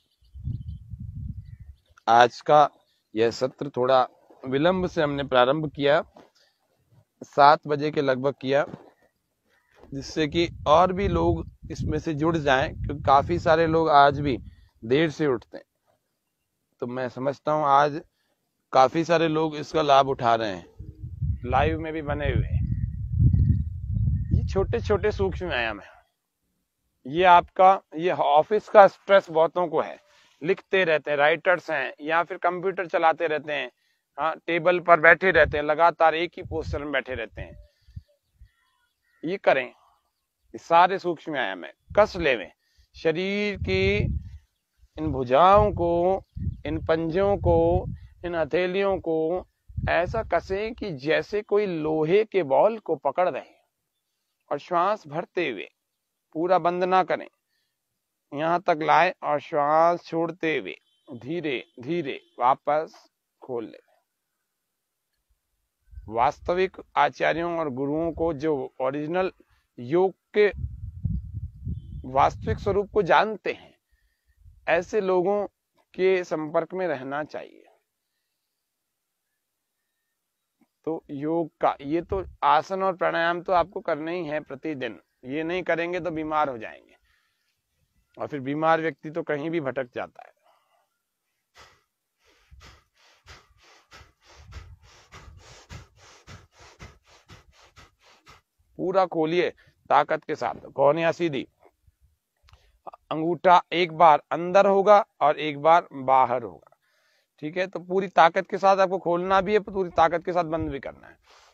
आज का यह सत्र थोड़ा विलंब से हमने प्रारंभ किया, सात बजे के लगभग किया, जिससे कि और भी लोग इसमें से जुड़ जाएं, क्योंकि काफी सारे लोग आज भी देर से उठते हैं। तो मैं समझता हूं आज काफी सारे लोग इसका लाभ उठा रहे हैं, लाइव में भी बने हुए हैं। ये छोटे छोटे सूक्ष्म व्यायाम है। ये आपका, ये ऑफिस का स्ट्रेस बहुतों को है, लिखते रहते हैं, राइटर्स हैं या फिर कंप्यूटर चलाते रहते हैं, हाँ, टेबल पर बैठे रहते हैं, लगातार एक ही पोस्टर में बैठे रहते हैं। ये करें, ये सारे सूक्ष्म व्यायाम है। कस लेवें शरीर की इन भुजाओं को, इन पंजों को, इन हथेलियों को ऐसा कसें कि जैसे कोई लोहे के बॉल को पकड़ रहे हैं, और श्वास भरते हुए, पूरा बंद ना करें, यहां तक लाए और श्वास छोड़ते हुए धीरे धीरे वापस खोल ले। वास्तविक आचार्यों और गुरुओं को, जो ओरिजिनल योग के वास्तविक स्वरूप को जानते हैं, ऐसे लोगों के संपर्क में रहना चाहिए। तो योग का ये तो आसन और प्राणायाम तो आपको करना ही है प्रतिदिन। ये नहीं करेंगे तो बीमार हो जाएंगे, और फिर बीमार व्यक्ति तो कहीं भी भटक जाता है। पूरा खोलिए ताकत के साथ, कोहनियाँ सीधी, अंगूठा एक बार अंदर होगा और एक बार बाहर होगा, ठीक है। तो पूरी ताकत के साथ आपको खोलना भी है, पूरी ताकत के साथ बंद भी करना है।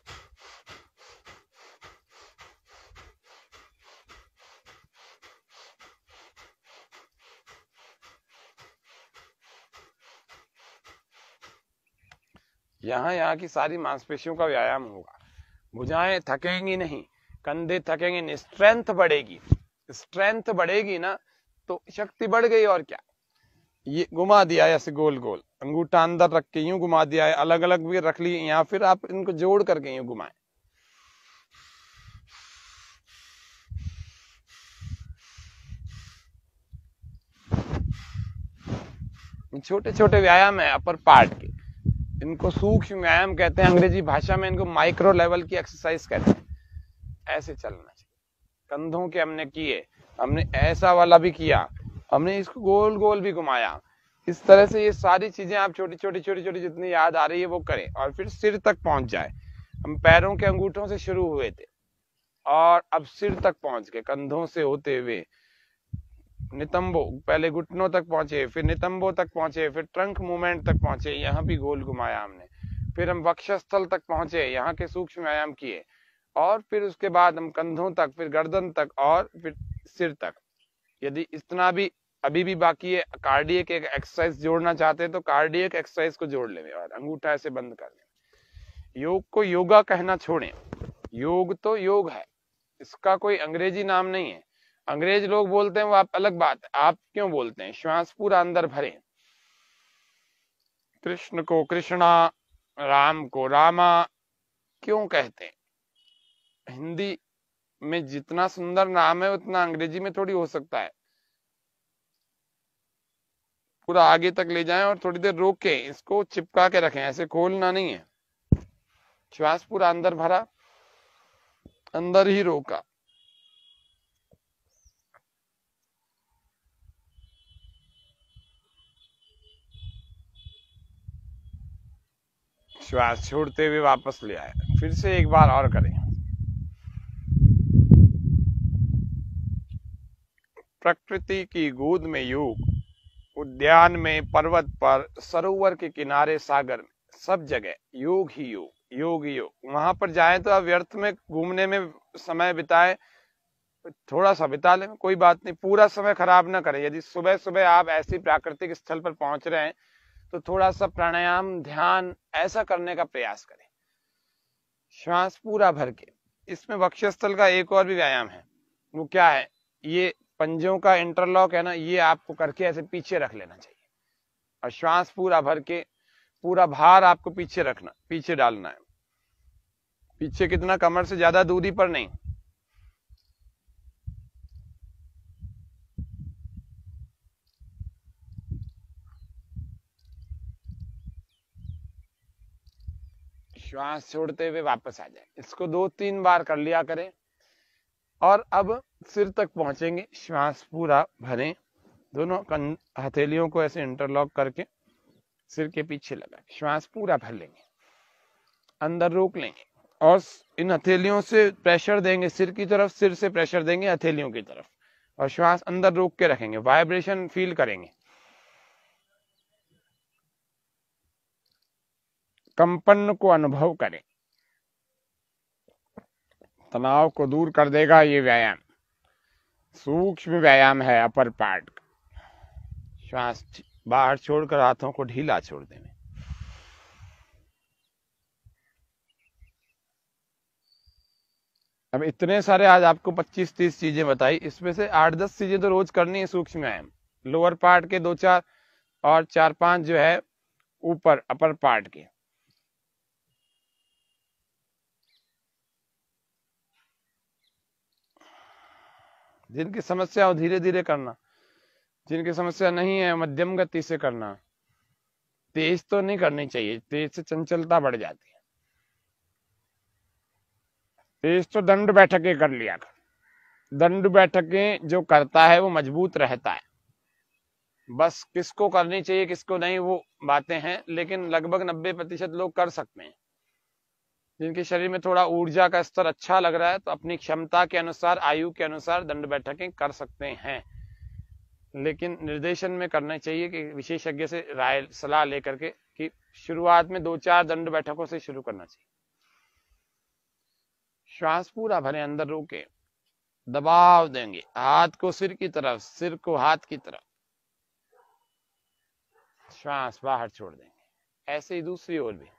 यहाँ यहाँ की सारी मांसपेशियों का व्यायाम होगा। भुजाएं थकेंगी नहीं, कंधे थकेंगे नहीं, स्ट्रेंथ बढ़ेगी। स्ट्रेंथ बढ़ेगी ना तो शक्ति बढ़ गई, और क्या। ये घुमा दिया ऐसे गोल गोल, अंगूठा अंदर रख के यूं घुमा दिया है, अलग अलग भी रख ली, या फिर आप इनको जोड़ करके यूं घुमाएं। छोटे छोटे व्यायाम है अपर पार्ट के, इनको सूक्ष्म व्यायाम कहते हैं, अंग्रेजी भाषा में इनको माइक्रो लेवल की एक्सरसाइज कहते हैं। ऐसे चलना चाहिए। कंधों के हमने किए, हमने ऐसा वाला भी किया, हमने इसको गोल गोल भी घुमाया। इस तरह से ये सारी चीजें आप छोटी छोटी छोटी छोटी जितनी याद आ रही है वो करें, और फिर सिर तक पहुंच जाए। हम पैरों के अंगूठों से शुरू हुए थे और अब सिर तक पहुंच गए, कंधों से होते हुए नितंबो, पहले घुटनों तक पहुंचे, फिर नितंबों तक पहुंचे, फिर ट्रंक मूवमेंट तक पहुंचे, यहाँ भी गोल घुमाया हमने। फिर हम वक्षस्थल तक पहुंचे, यहाँ के सूक्ष्म व्यायाम किए, और फिर उसके बाद हम कंधों तक, फिर गर्दन तक, और फिर सिर तक। यदि इतना भी अभी भी बाकी है, कार्डियक एक एक्सरसाइज जोड़ना चाहते हैं तो कार्डियक एक्सरसाइज को जोड़ लें, और अंगूठा ऐसे बंद कर लें। योग को योगा कहना छोड़ें, योग तो योग है, इसका कोई अंग्रेजी नाम नहीं है। अंग्रेज लोग बोलते हैं वो आप अलग बात है, आप क्यों बोलते हैं। श्वास पूरा अंदर भरें, कृष्ण को कृष्णा, राम को रामा क्यों कहते हैं? हिंदी में जितना सुंदर नाम है उतना अंग्रेजी में थोड़ी हो सकता है। पूरा आगे तक ले जाएं और थोड़ी देर रोक के इसको चिपका के रखें, ऐसे खोलना नहीं है। श्वास पूरा अंदर भरा, अंदर ही रोका। श्वास छोड़ते हुए वापस ले आए। फिर से एक बार और करें। प्रकृति की गोद में योग, उद्यान में, पर्वत पर, सरोवर के किनारे, सागर में, सब जगह योग ही योग, योग ही योग। वहां पर जाएं तो आप व्यर्थ में घूमने में समय बिताएं, थोड़ा सा बिता लें, कोई बात नहीं, पूरा समय खराब ना करें। यदि सुबह सुबह आप ऐसी प्राकृतिक स्थल पर पहुंच रहे हैं तो थोड़ा सा प्राणायाम, ध्यान ऐसा करने का प्रयास करें। श्वास पूरा भर के। इसमें वक्षस्थल का एक और भी व्यायाम है। वो क्या है? ये पंजों का इंटरलॉक है ना, ये आपको करके ऐसे पीछे रख लेना चाहिए और श्वास पूरा भर के, पूरा भार आपको पीछे रखना, पीछे डालना है। पीछे कितना? कमर से ज्यादा दूरी पर नहीं। श्वास छोड़ते हुए वापस आ जाए। इसको दो तीन बार कर लिया करें। और अब सिर तक पहुंचेंगे। श्वास पूरा भरें, दोनों हथेलियों को ऐसे इंटरलॉक करके सिर के पीछे लगा, श्वास पूरा भर लेंगे, अंदर रोक लेंगे और इन हथेलियों से प्रेशर देंगे सिर की तरफ, सिर से प्रेशर देंगे हथेलियों की तरफ और श्वास अंदर रोक के रखेंगे। वाइब्रेशन फील करेंगे, कंपन को अनुभव करें। तनाव को दूर कर देगा ये व्यायाम। सूक्ष्म व्यायाम है अपर पार्ट। श्वास बाहर छोड़कर हाथों को ढीला छोड़ देंगे। अब इतने सारे आज आपको पच्चीस तीस चीजें बताई, इसमें से आठ दस चीजें तो रोज करनी है सूक्ष्म व्यायाम। लोअर पार्ट के दो चार और चार पांच जो है ऊपर अपर पार्ट के। जिनकी समस्या हो धीरे धीरे करना, जिनकी समस्या नहीं है मध्यम गति से करना। तेज तो नहीं करनी चाहिए, तेज से चंचलता बढ़ जाती है। तेज तो दंड बैठकें कर लिया कर। दंड बैठकें जो करता है वो मजबूत रहता है। बस किसको करनी चाहिए किसको नहीं वो बातें हैं, लेकिन लगभग नब्बे प्रतिशत लोग कर सकते हैं। जिनके शरीर में थोड़ा ऊर्जा का स्तर अच्छा लग रहा है तो अपनी क्षमता के अनुसार, आयु के अनुसार दंड बैठकें कर सकते हैं, लेकिन निर्देशन में करना चाहिए कि विशेषज्ञ से राय सलाह लेकर के कि शुरुआत में दो चार दंड बैठकों से शुरू करना चाहिए। श्वास पूरा भरें, अंदर रोके, दबाव देंगे हाथ को सिर की तरफ, सिर को हाथ की तरफ, श्वास बाहर छोड़ देंगे। ऐसे ही दूसरी ओर भी।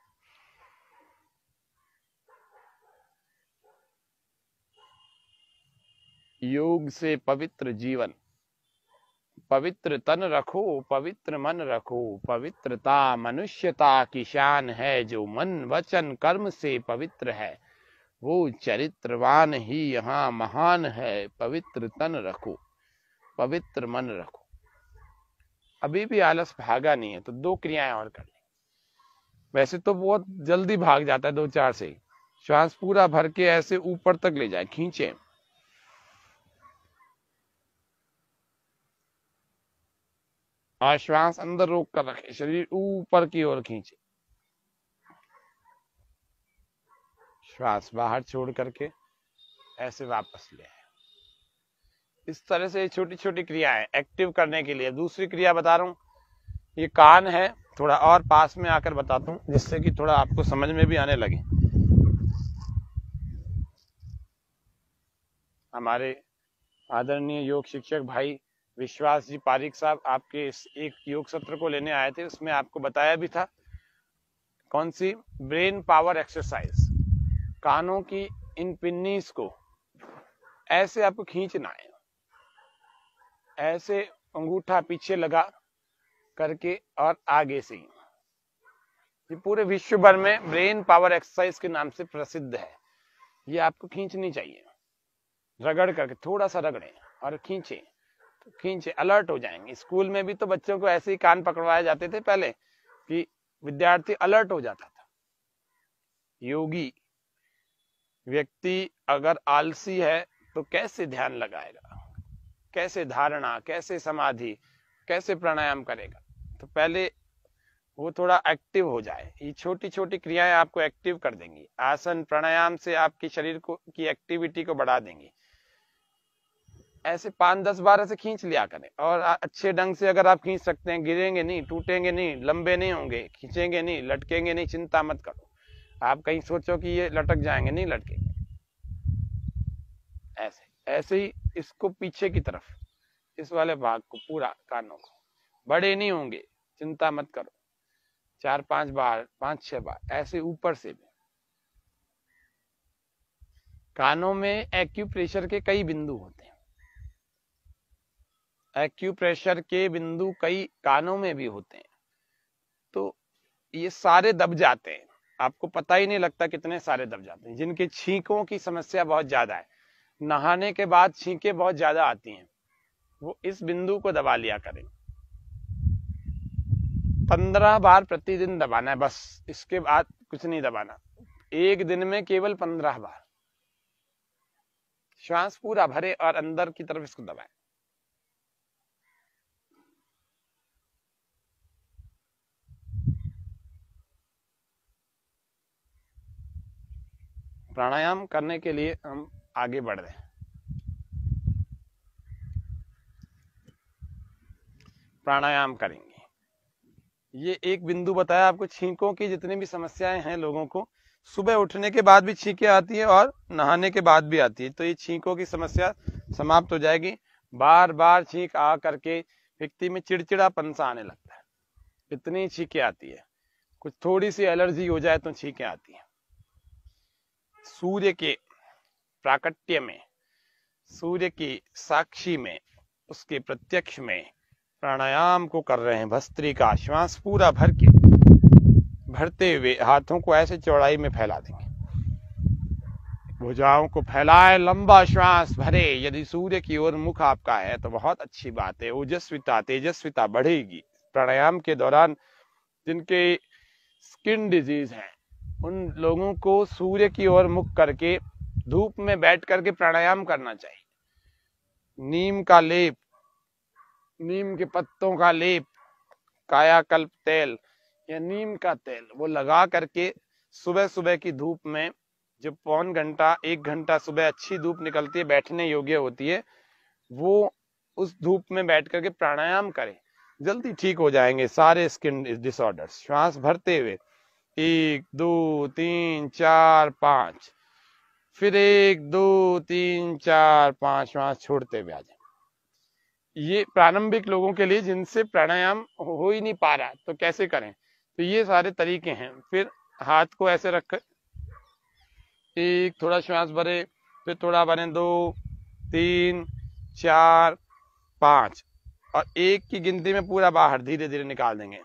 योग से पवित्र जीवन, पवित्र तन रखो, पवित्र मन रखो। पवित्रता मनुष्यता की शान है, जो मन वचन कर्म से पवित्र है वो चरित्रवान ही यहाँ महान है। पवित्र तन रखो, पवित्र मन रखो। अभी भी आलस भागा नहीं है तो दो क्रियाएं और कर लें। वैसे तो बहुत जल्दी भाग जाता है दो चार से। श्वास पूरा भर के ऐसे ऊपर तक ले जाए, खींचे और श्वास अंदर रोक कर रखे, शरीर ऊपर की ओर खींचे, श्वास बाहर छोड़ करके ऐसे वापस ले आए। इस तरह से छोटी छोटी क्रियाएं एक्टिव करने के लिए। दूसरी क्रिया बता रहा हूं, ये कान है, थोड़ा और पास में आकर बताता हूं जिससे कि थोड़ा आपको समझ में भी आने लगे। हमारे आदरणीय योग शिक्षक भाई विश्वास जी पारिक साहब आपके इस एक योग सत्र को लेने आए थे, उसमें आपको बताया भी था कौन सी, ब्रेन पावर एक्सरसाइज। कानों की इन पिन्नीस को ऐसे आपको खींचना है, ऐसे अंगूठा पीछे लगा करके और आगे से ये पूरे विश्व भर में ब्रेन पावर एक्सरसाइज के नाम से प्रसिद्ध है। ये आपको खींचनी चाहिए, रगड़ करके थोड़ा सा रगड़े और खींचे, तो खींचे अलर्ट हो जाएंगे। स्कूल में भी तो बच्चों को ऐसे ही कान पकड़वाए जाते थे पहले कि विद्यार्थी अलर्ट हो जाता था। योगी व्यक्ति अगर आलसी है तो कैसे ध्यान लगाएगा, कैसे धारणा, कैसे समाधि, कैसे प्राणायाम करेगा? तो पहले वो थोड़ा एक्टिव हो जाए। ये छोटी छोटी क्रियाएं आपको एक्टिव कर देंगी। आसन प्राणायाम से आपकी शरीर को की एक्टिविटी को बढ़ा देंगी। ऐसे पांच दस बार ऐसे खींच लिया करें, और अच्छे ढंग से अगर आप खींच सकते हैं, गिरेंगे नहीं, टूटेंगे नहीं, लंबे नहीं होंगे, खींचेंगे नहीं, लटकेंगे नहीं, चिंता मत करो। आप कहीं सोचो कि ये लटक जाएंगे, नहीं लटकेंगे। ऐसे ऐसे ही इसको पीछे की तरफ, इस वाले भाग को पूरा, कानों को, बड़े नहीं होंगे, चिंता मत करो। चार पांच बार, पांच छह बार ऐसे ऊपर से भी। कानों में एक्यूप्रेशर के कई बिंदु होते हैं। एक्यूप्रेशर के बिंदु कई कानों में भी होते हैं, तो ये सारे दब जाते हैं, आपको पता ही नहीं लगता कितने सारे दब जाते हैं। जिनके छींकों की समस्या बहुत ज्यादा है, नहाने के बाद छींकें बहुत ज्यादा आती हैं, वो इस बिंदु को दबा लिया करें। पंद्रह बार प्रतिदिन दबाना है बस, इसके बाद कुछ नहीं दबाना। एक दिन में केवल पंद्रह बार श्वास पूरा भरे और अंदर की तरफ इसको दबाएं। प्राणायाम करने के लिए हम आगे बढ़ रहे हैं। प्राणायाम करेंगे। ये एक बिंदु बताया आपको। छींकों की जितनी भी समस्याएं हैं लोगों को, सुबह उठने के बाद भी छींकें आती है और नहाने के बाद भी आती है, तो ये छींकों की समस्या समाप्त हो जाएगी। बार बार छींक आ करके व्यक्ति में चिड़चिड़ापन सा आने लगता है, इतनी छींकें आती है। कुछ थोड़ी सी एलर्जी हो जाए तो छींकें आती है। सूर्य के प्राकट्य में, सूर्य की साक्षी में, उसके प्रत्यक्ष में प्राणायाम को कर रहे हैं। भस्त्रिका, श्वास पूरा भर के, भरते हुए हाथों को ऐसे चौड़ाई में फैला देंगे, भुजाओं को फैलाए, लंबा श्वास भरे। यदि सूर्य की ओर मुख आपका है तो बहुत अच्छी बात है, ओजस्विता, तेजस्विता बढ़ेगी। प्राणायाम के दौरान जिनके स्किन डिजीज है, उन लोगों को सूर्य की ओर मुख करके धूप में बैठ करके प्राणायाम करना चाहिए। नीम का लेप, नीम के पत्तों का लेप, कायाकल्प तेल या नीम का तेल, वो लगा करके सुबह सुबह की धूप में, जब पौन घंटा एक घंटा सुबह अच्छी धूप निकलती है, बैठने योग्य होती है, वो उस धूप में बैठ करके प्राणायाम करें, जल्दी ठीक हो जाएंगे सारे स्किन डिसऑर्डर्स। श्वास भरते हुए एक दो तीन चार पांच, फिर एक दो तीन चार पांच, श्वास छोड़ते हुए आ जाए। ये प्रारंभिक लोगों के लिए जिनसे प्राणायाम हो ही नहीं पा रहा, तो कैसे करें? तो ये सारे तरीके हैं। फिर हाथ को ऐसे रख, एक थोड़ा श्वास भरे, फिर थोड़ा भरे, दो तीन चार पांच, और एक की गिनती में पूरा बाहर धीरे धीरे निकाल देंगे।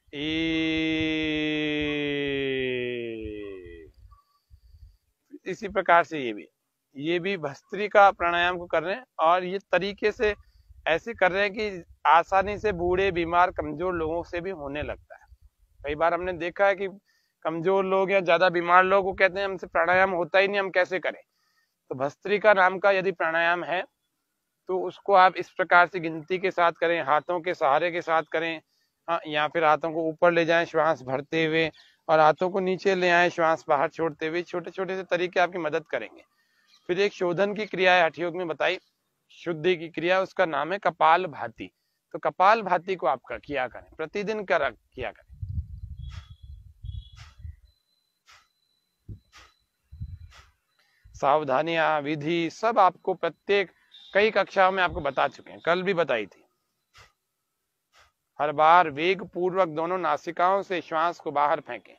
इसी प्रकार से ये भी ये भी भस्त्रिका प्राणायाम को कर रहे हैं, और ये तरीके से ऐसे कर रहे हैं कि आसानी से बूढ़े, बीमार, कमजोर लोगों से भी होने लगता है। कई बार हमने देखा है कि कमजोर लोग या ज्यादा बीमार लोग को कहते हैं हमसे प्राणायाम होता ही नहीं, हम कैसे करें? तो भस्त्रिका नाम का यदि प्राणायाम है तो उसको आप इस प्रकार से गिनती के साथ करें, हाथों के सहारे के साथ करें, हाँ, या फिर हाथों को ऊपर ले जाएं श्वास भरते हुए, और हाथों को नीचे ले आए श्वास बाहर छोड़ते हुए। छोटे छोटे से तरीके आपकी मदद करेंगे। फिर एक शोधन की क्रिया है, हठ योग में बताई, शुद्धि की क्रिया, उसका नाम है कपाल भाती। तो कपाल भाती को आप किया करें, प्रतिदिन कर किया करें। सावधानियां, विधि सब आपको प्रत्येक कई कक्षाओं में आपको बता चुके हैं, कल भी बताई थी। हर बार वेग पूर्वक दोनों नासिकाओं से श्वास को बाहर फेंकें,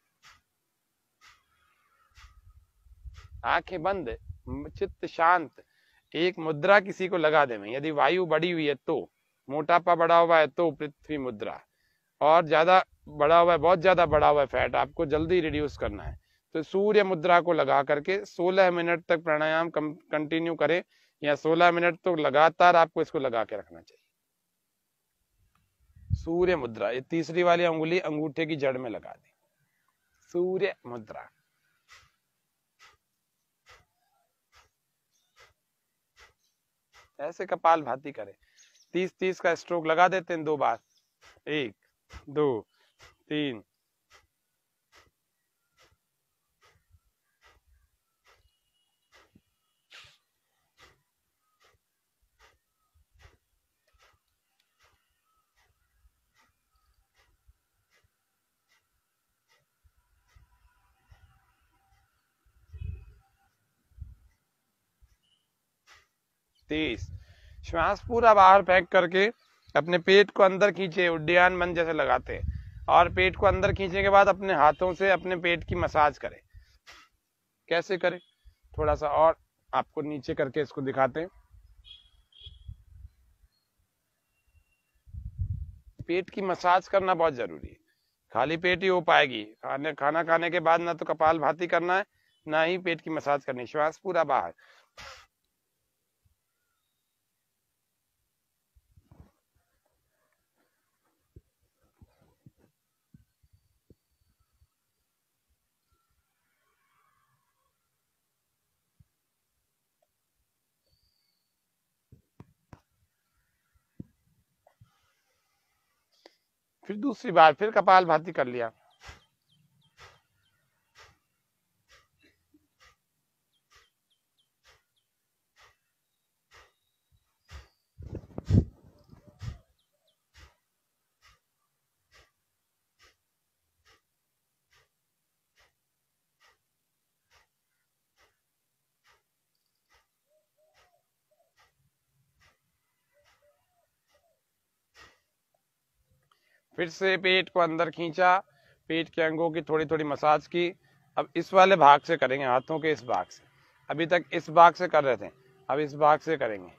आंखें बंद, चित्त शांत। एक मुद्रा किसी को लगा दें, यदि वायु बढ़ी हुई है तो, मोटापा बढ़ा हुआ है तो पृथ्वी मुद्रा, और ज्यादा बढ़ा हुआ है, बहुत ज्यादा बढ़ा हुआ है फैट, आपको जल्दी रिड्यूस करना है, तो सूर्य मुद्रा को लगा करके सोलह मिनट तक प्राणायाम कंटिन्यू करें, या सोलह मिनट तो लगातार आपको इसको लगा के रखना चाहिए। सूर्य मुद्रा, ये तीसरी वाली अंगुली अंगूठे की जड़ में लगा दी, सूर्य मुद्रा। ऐसे कपाल भाती करें, तीस तीस का स्ट्रोक लगा देते हैं दो बार, एक दो तीन। तीस। श्वास पूरा बाहर फेंक करके अपने पेट को अंदर खींचे, उड्डयन मन जैसे लगाते हैं, और पेट को अंदर खींचने के बाद अपने हाथों से अपने पेट की मसाज करें। कैसे करें, थोड़ा सा और आपको नीचे करके इसको दिखाते हैं। पेट की मसाज करना बहुत जरूरी है, खाली पेट ही हो पाएगी। खाने खाना खाने के बाद ना तो कपाल भाती करना है, ना ही पेट की मसाज करनी। श्वास पूरा बाहर, फिर दूसरी बार फिर कपाल भाती कर लिया। फिर से पेट को अंदर खींचा, पेट के अंगों की थोड़ी थोड़ी मसाज की। अब इस वाले भाग से करेंगे, हाथों के इस भाग से। अभी तक इस भाग से कर रहे थे, अब इस भाग से करेंगे।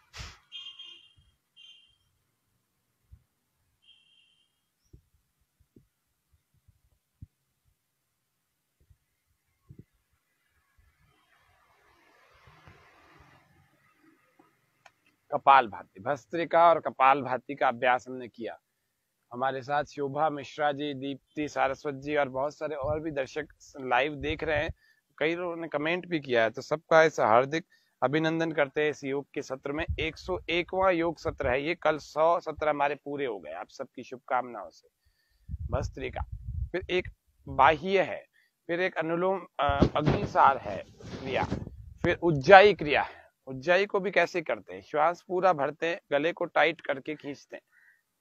कपाल भाती, भस्त्रिका और कपाल भाती का अभ्यास हमने किया। हमारे साथ शोभा मिश्रा जी, दीप्ति सारस्वत जी और बहुत सारे और भी दर्शक लाइव देख रहे हैं। कई लोगों ने कमेंट भी किया है, तो सबका इस हार्दिक अभिनंदन करते हैं। इस योग के सत्र में एक सौ एकवां योग सत्र है ये, कल सौ सत्र हमारे पूरे हो गए, आप सबकी शुभकामनाओं से। भस्त्रिका, फिर एक बाह्य है, फिर एक अनुलोम अग्निसार है क्रिया, फिर उज्जाई क्रिया है। उज्जाई को भी कैसे करते हैं, श्वास पूरा भरते हैं, गले को टाइट करके खींचते हैं।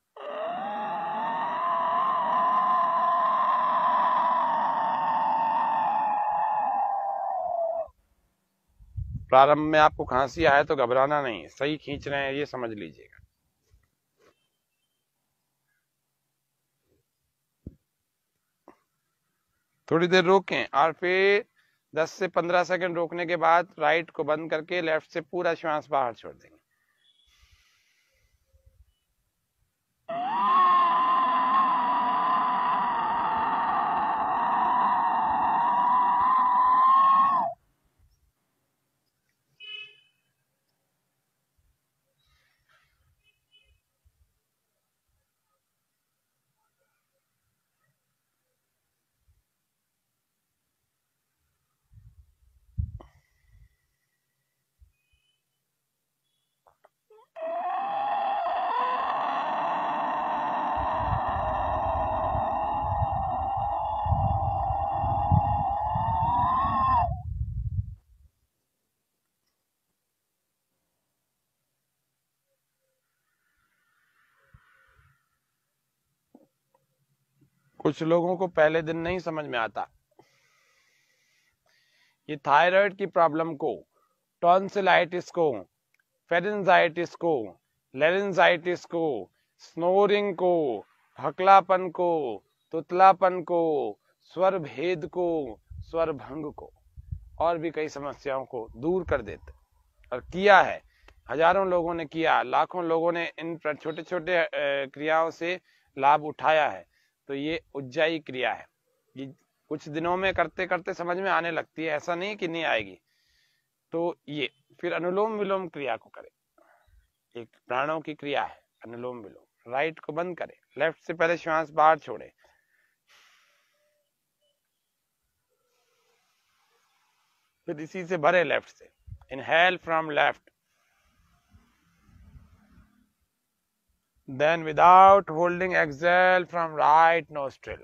प्रारंभ में आपको खांसी आए तो घबराना नहीं है, सही खींच रहे हैं ये समझ लीजिएगा। थोड़ी देर रोकें और फिर दस से पंद्रह सेकंड रोकने के बाद राइट को बंद करके लेफ्ट से पूरा श्वास बाहर छोड़ देंगे। कुछ लोगों को पहले दिन नहीं समझ में आता। ये थायराइड की प्रॉब्लम को, टॉन्सिलाइटिस को, फेरेंजाइटिस को, लेरेंजाइटिस को, स्नोरिंग को, हकलापन को, तुतलापन को, स्वर भेद को, स्वर भंग को, और भी कई समस्याओं को दूर कर देते। और किया है, हजारों लोगों ने किया, लाखों लोगों ने इन छोटे छोटे क्रियाओं से लाभ उठाया है। तो ये उज्जाई क्रिया है। ये कुछ दिनों में करते करते समझ में आने लगती है, ऐसा नहीं कि नहीं आएगी। तो ये फिर अनुलोम विलोम क्रिया को करें, एक प्राणों की क्रिया है अनुलोम विलोम। राइट को बंद करें, लेफ्ट से पहले श्वास बाहर छोड़े, फिर इसी से भरे लेफ्ट से। Inhale from left, then without holding exhale from right nostril.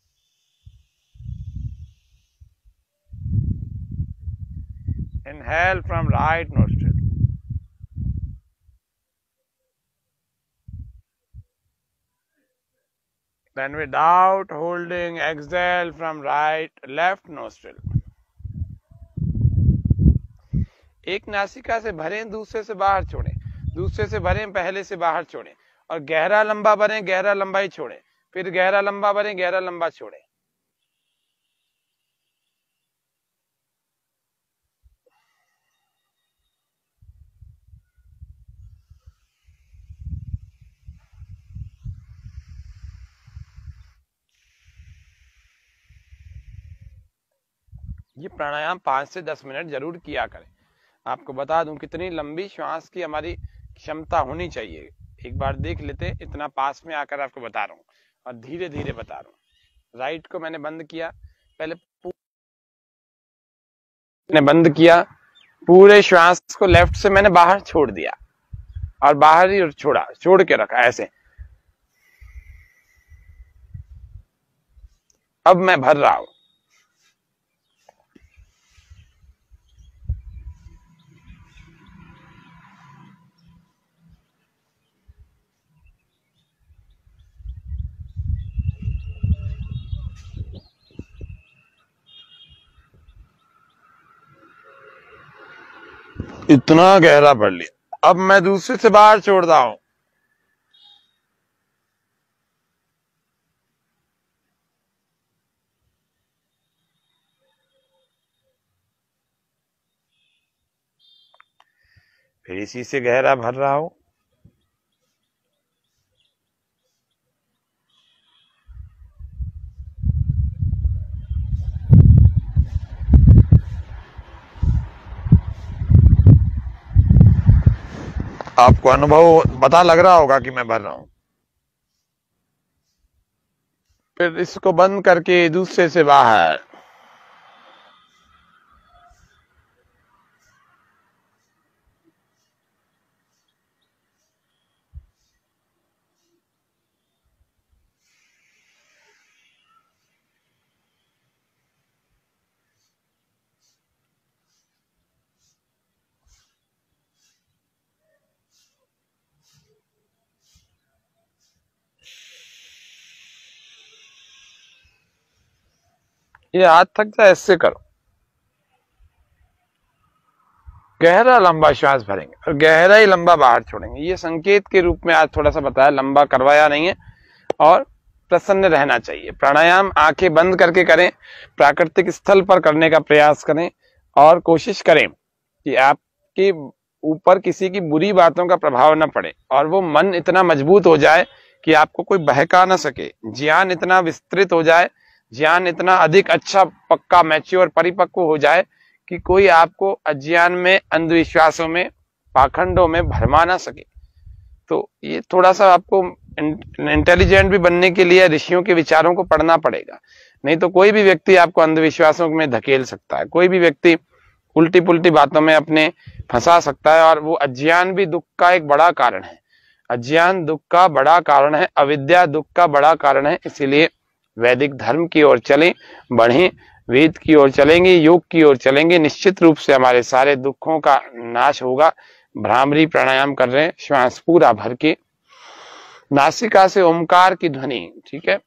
Inhale from right nostril. Then without holding exhale from right left nostril. एक नासिका से भरें, दूसरे से बाहर छोड़ें, दूसरे से भरें, पहले से बाहर छोड़ें, और गहरा लंबा भरें, गहरा लंबा ही छोड़ें, फिर गहरा लंबा भरें, गहरा लंबा छोड़ें। ये प्राणायाम पांच से दस मिनट जरूर किया करें। आपको बता दूं कितनी लंबी श्वास की हमारी क्षमता होनी चाहिए, एक बार देख लेते। इतना पास में आकर आपको बता रहा हूँ और धीरे धीरे बता रहा हूँ। राइट को मैंने बंद किया, पहले मैंने बंद किया, पूरे श्वास को लेफ्ट से मैंने बाहर छोड़ दिया और बाहर ही छोड़ा, छोड़ के रखा ऐसे। अब मैं भर रहा हूं। इतना गहरा भर लिया, अब मैं दूसरे से बाहर छोड़ रहा हूं। फिर इसी से गहरा भर रहा हूं। आपको अनुभव पता लग रहा होगा कि मैं भर रहा हूं। फिर इसको बंद करके दूसरे से बाहर। ये हाथ थक जाए ऐसे करो, गहरा लंबा श्वास भरेंगे और गहरा ही लंबा बाहर छोड़ेंगे। ये संकेत के रूप में आज थोड़ा सा बताया, लंबा करवाया नहीं है। और प्रसन्न रहना चाहिए। प्राणायाम आंखें बंद करके करें, प्राकृतिक स्थल पर करने का प्रयास करें और कोशिश करें कि आपके ऊपर किसी की बुरी बातों का प्रभाव न पड़े और वो मन इतना मजबूत हो जाए कि आपको कोई बहका ना सके। ज्ञान इतना विस्तृत हो जाए, ज्ञान इतना अधिक अच्छा पक्का मैच्योर परिपक्व हो जाए कि कोई आपको अज्ञान में, अंधविश्वासों में, पाखंडों में भरमा ना सके। तो ये थोड़ा सा आपको इंटेलिजेंट भी बनने के लिए ऋषियों के विचारों को पढ़ना पड़ेगा, नहीं तो कोई भी व्यक्ति आपको अंधविश्वासों में धकेल सकता है, कोई भी व्यक्ति उल्टी पुल्टी बातों में अपने फंसा सकता है। और वो अज्ञान भी दुख का एक बड़ा कारण है, अज्ञान दुख का बड़ा कारण है, अविद्या दुख का बड़ा कारण है। इसीलिए वैदिक धर्म की ओर चलें, बढ़ें, वेद की ओर चलेंगे, योग की ओर चलेंगे, निश्चित रूप से हमारे सारे दुखों का नाश होगा। भ्रामरी प्राणायाम कर रहे हैं, श्वास पूरा भर के, नासिका से ओमकार की ध्वनि, ठीक है।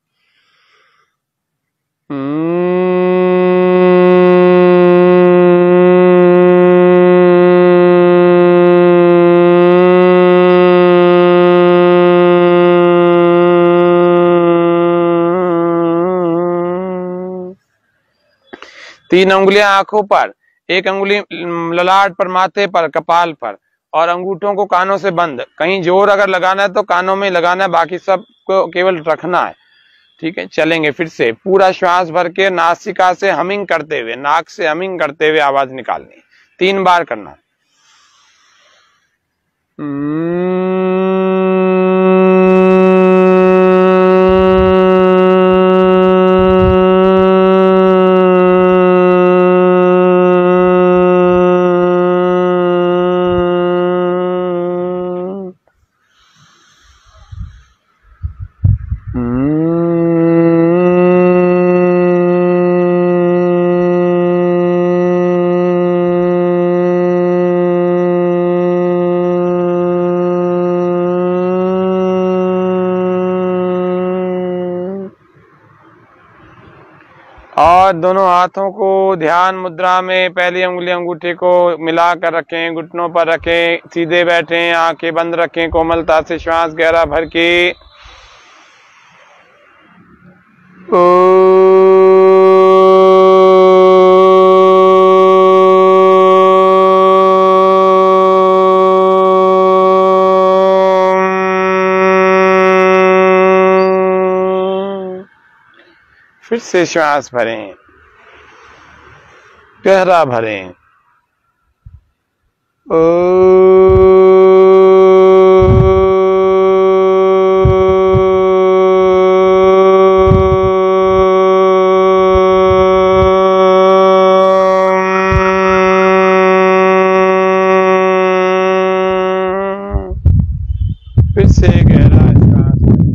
तीन उंगलियां आंखों पर, एक उंगली ललाट पर, माथे पर, कपाल पर, और अंगूठों को कानों से बंद। कहीं जोर अगर लगाना है तो कानों में लगाना है, बाकी सब को केवल रखना है। ठीक है, चलेंगे फिर से। पूरा श्वास भर के नासिका से हमिंग करते हुए, नाक से हमिंग करते हुए आवाज निकालनी, तीन बार करना। और दोनों हाथों को ध्यान मुद्रा में पहली उंगली अंगूठे को मिलाकर रखें, घुटनों पर रखें, सीधे बैठें, आंखें बंद रखें, कोमलता से श्वास गहरा भर के फिर से श्वास भरें, गहरा भरें। फिर से गहरा श्वास भरें।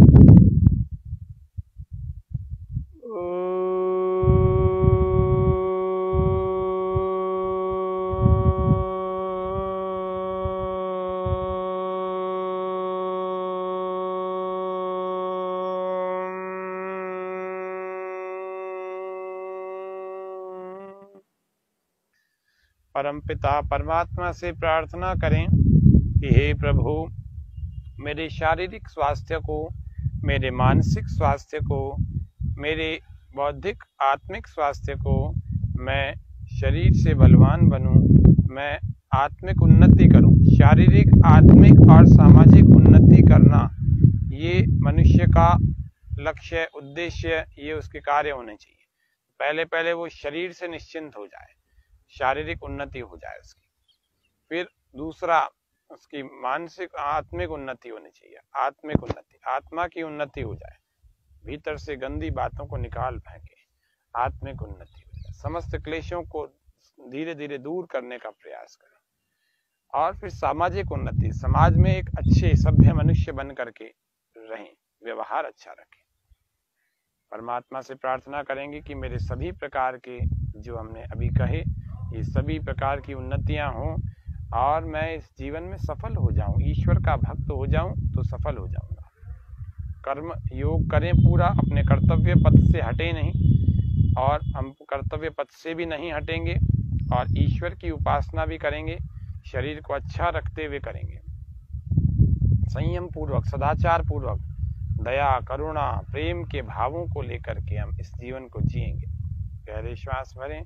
परमपिता परमात्मा से प्रार्थना करें कि हे प्रभु, मेरे शारीरिक स्वास्थ्य को, मेरे मानसिक स्वास्थ्य को, मेरे बौद्धिक आत्मिक स्वास्थ्य को, मैं शरीर से बलवान बनूं, मैं आत्मिक उन्नति करूं। शारीरिक, आत्मिक और सामाजिक उन्नति करना ये मनुष्य का लक्ष्य, उद्देश्य, ये उसके कार्य होने चाहिए। पहले पहले वो शरीर से निश्चिंत हो जाए, शारीरिक उन्नति हो जाए उसकी, फिर दूसरा उसकी मानसिक आत्मिक उन्नति होनी चाहिए, आत्मिक उन्नति, आत्मा की उन्नति हो जाए, भीतर से गंदी बातों को निकाल फेंके, आत्मिक उन्नति हो जाए, समस्त क्लेशों को धीरे धीरे दूर करने का प्रयास करें। और फिर सामाजिक उन्नति, समाज में एक अच्छे सभ्य मनुष्य बन करके रहें, व्यवहार अच्छा रखें। परमात्मा से प्रार्थना करेंगे कि मेरे सभी प्रकार के जो हमने अभी कहे, ये सभी प्रकार की उन्नतियां हों और मैं इस जीवन में सफल हो जाऊं, ईश्वर का भक्त हो जाऊं तो सफल हो जाऊंगा। कर्म योग करें पूरा, अपने कर्तव्य पथ से हटे नहीं, और हम कर्तव्य पथ से भी नहीं हटेंगे, और ईश्वर की उपासना भी करेंगे, शरीर को अच्छा रखते हुए करेंगे, संयम पूर्वक, सदाचार पूर्वक, दया, करुणा, प्रेम के भावों को लेकर के हम इस जीवन को जिएंगे। गहरे श्वास भरें।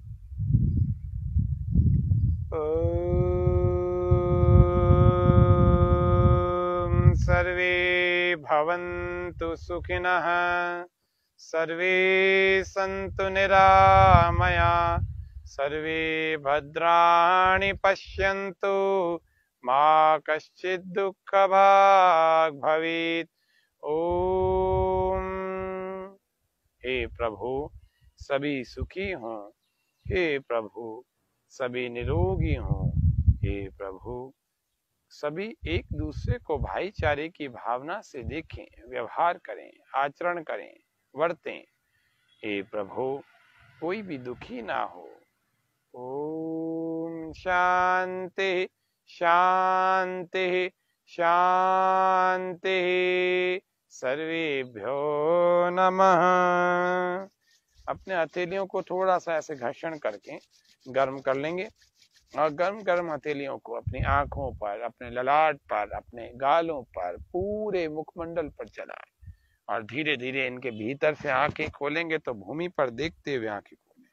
ओम सर्वे भवन्तु सुखिनः, सर्वे सन्तु निरामया, सर्वे भद्राणि पश्यन्तु, मा कश्चित् दुःखभाग् भवेत्। ओम। हे प्रभु, सभी सुखी हों, हे प्रभु सभी निरोगी हों, हे प्रभु सभी एक दूसरे को भाईचारे की भावना से देखें, व्यवहार करें, आचरण करें, वर्तें। हे प्रभु कोई भी दुखी ना हो। ओम शांति शांति शांति। सर्वेभ्यो नमः। अपने हथेलियों को थोड़ा सा ऐसे घर्षण करके गर्म कर लेंगे, और गर्म गर्म हथेलियों को अपनी आंखों पर, अपने ललाट पर, अपने गालों पर, पूरे मुखमंडल पर चलाएं, और धीरे धीरे इनके भीतर से आंखें खोलेंगे तो भूमि पर देखते हुए आंखें खोलें।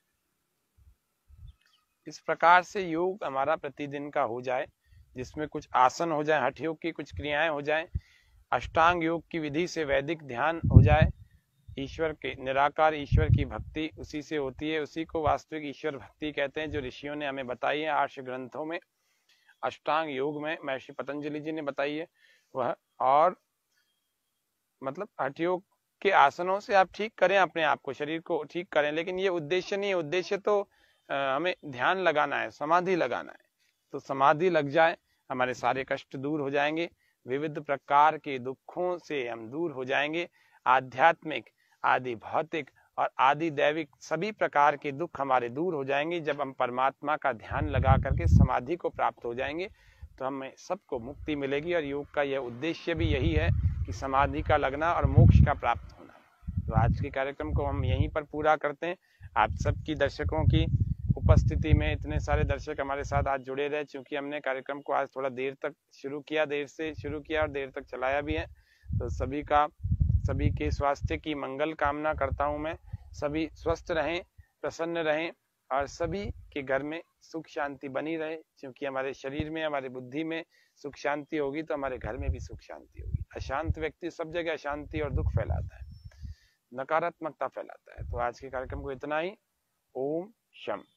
इस प्रकार से योग हमारा प्रतिदिन का हो जाए, जिसमें कुछ आसन हो जाए, हठ योग की कुछ क्रियाएं हो जाए, अष्टांग योग की विधि से वैदिक ध्यान हो जाए, ईश्वर के, निराकार ईश्वर की भक्ति उसी से होती है, उसी को वास्तविक ईश्वर भक्ति कहते हैं, जो ऋषियों ने हमें बताई है आर्ष ग्रंथों में, अष्टांग योग में महर्षि पतंजलि जी ने बताई है वह। और मतलब हठयोग के आसनों से आप ठीक करें अपने आप को, शरीर को ठीक करें, लेकिन ये उद्देश्य नहीं है। उद्देश्य तो आ, हमें ध्यान लगाना है, समाधि लगाना है। तो समाधि लग जाए, हमारे सारे कष्ट दूर हो जाएंगे, विविध प्रकार के दुखों से हम दूर हो जाएंगे। आध्यात्मिक, आदि भौतिक और आदि दैविक सभी प्रकार के दुख हमारे दूर हो जाएंगे जब हम परमात्मा का ध्यान लगा करके समाधि को प्राप्त हो जाएंगे, तो हमें सबको मुक्ति मिलेगी। और योग का यह उद्देश्य भी यही है कि समाधि का लगना और मोक्ष का प्राप्त होना। तो आज के कार्यक्रम को हम यहीं पर पूरा करते हैं। आप सबकी दर्शकों की उपस्थिति में इतने सारे दर्शक हमारे साथ आज जुड़े रहे, क्योंकि हमने कार्यक्रम को आज थोड़ा देर तक शुरू किया, देर से शुरू किया और देर तक चलाया भी है। तो सभी का, सभी के स्वास्थ्य की मंगल कामना करता हूं मैं। सभी स्वस्थ रहें, प्रसन्न रहें और सभी के घर में सुख शांति बनी रहे, क्योंकि हमारे शरीर में, हमारी बुद्धि में सुख शांति होगी तो हमारे घर में भी सुख शांति होगी। अशांत व्यक्ति सब जगह अशांति और दुख फैलाता है, नकारात्मकता फैलाता है। तो आज के कार्यक्रम को इतना ही। ओम शम।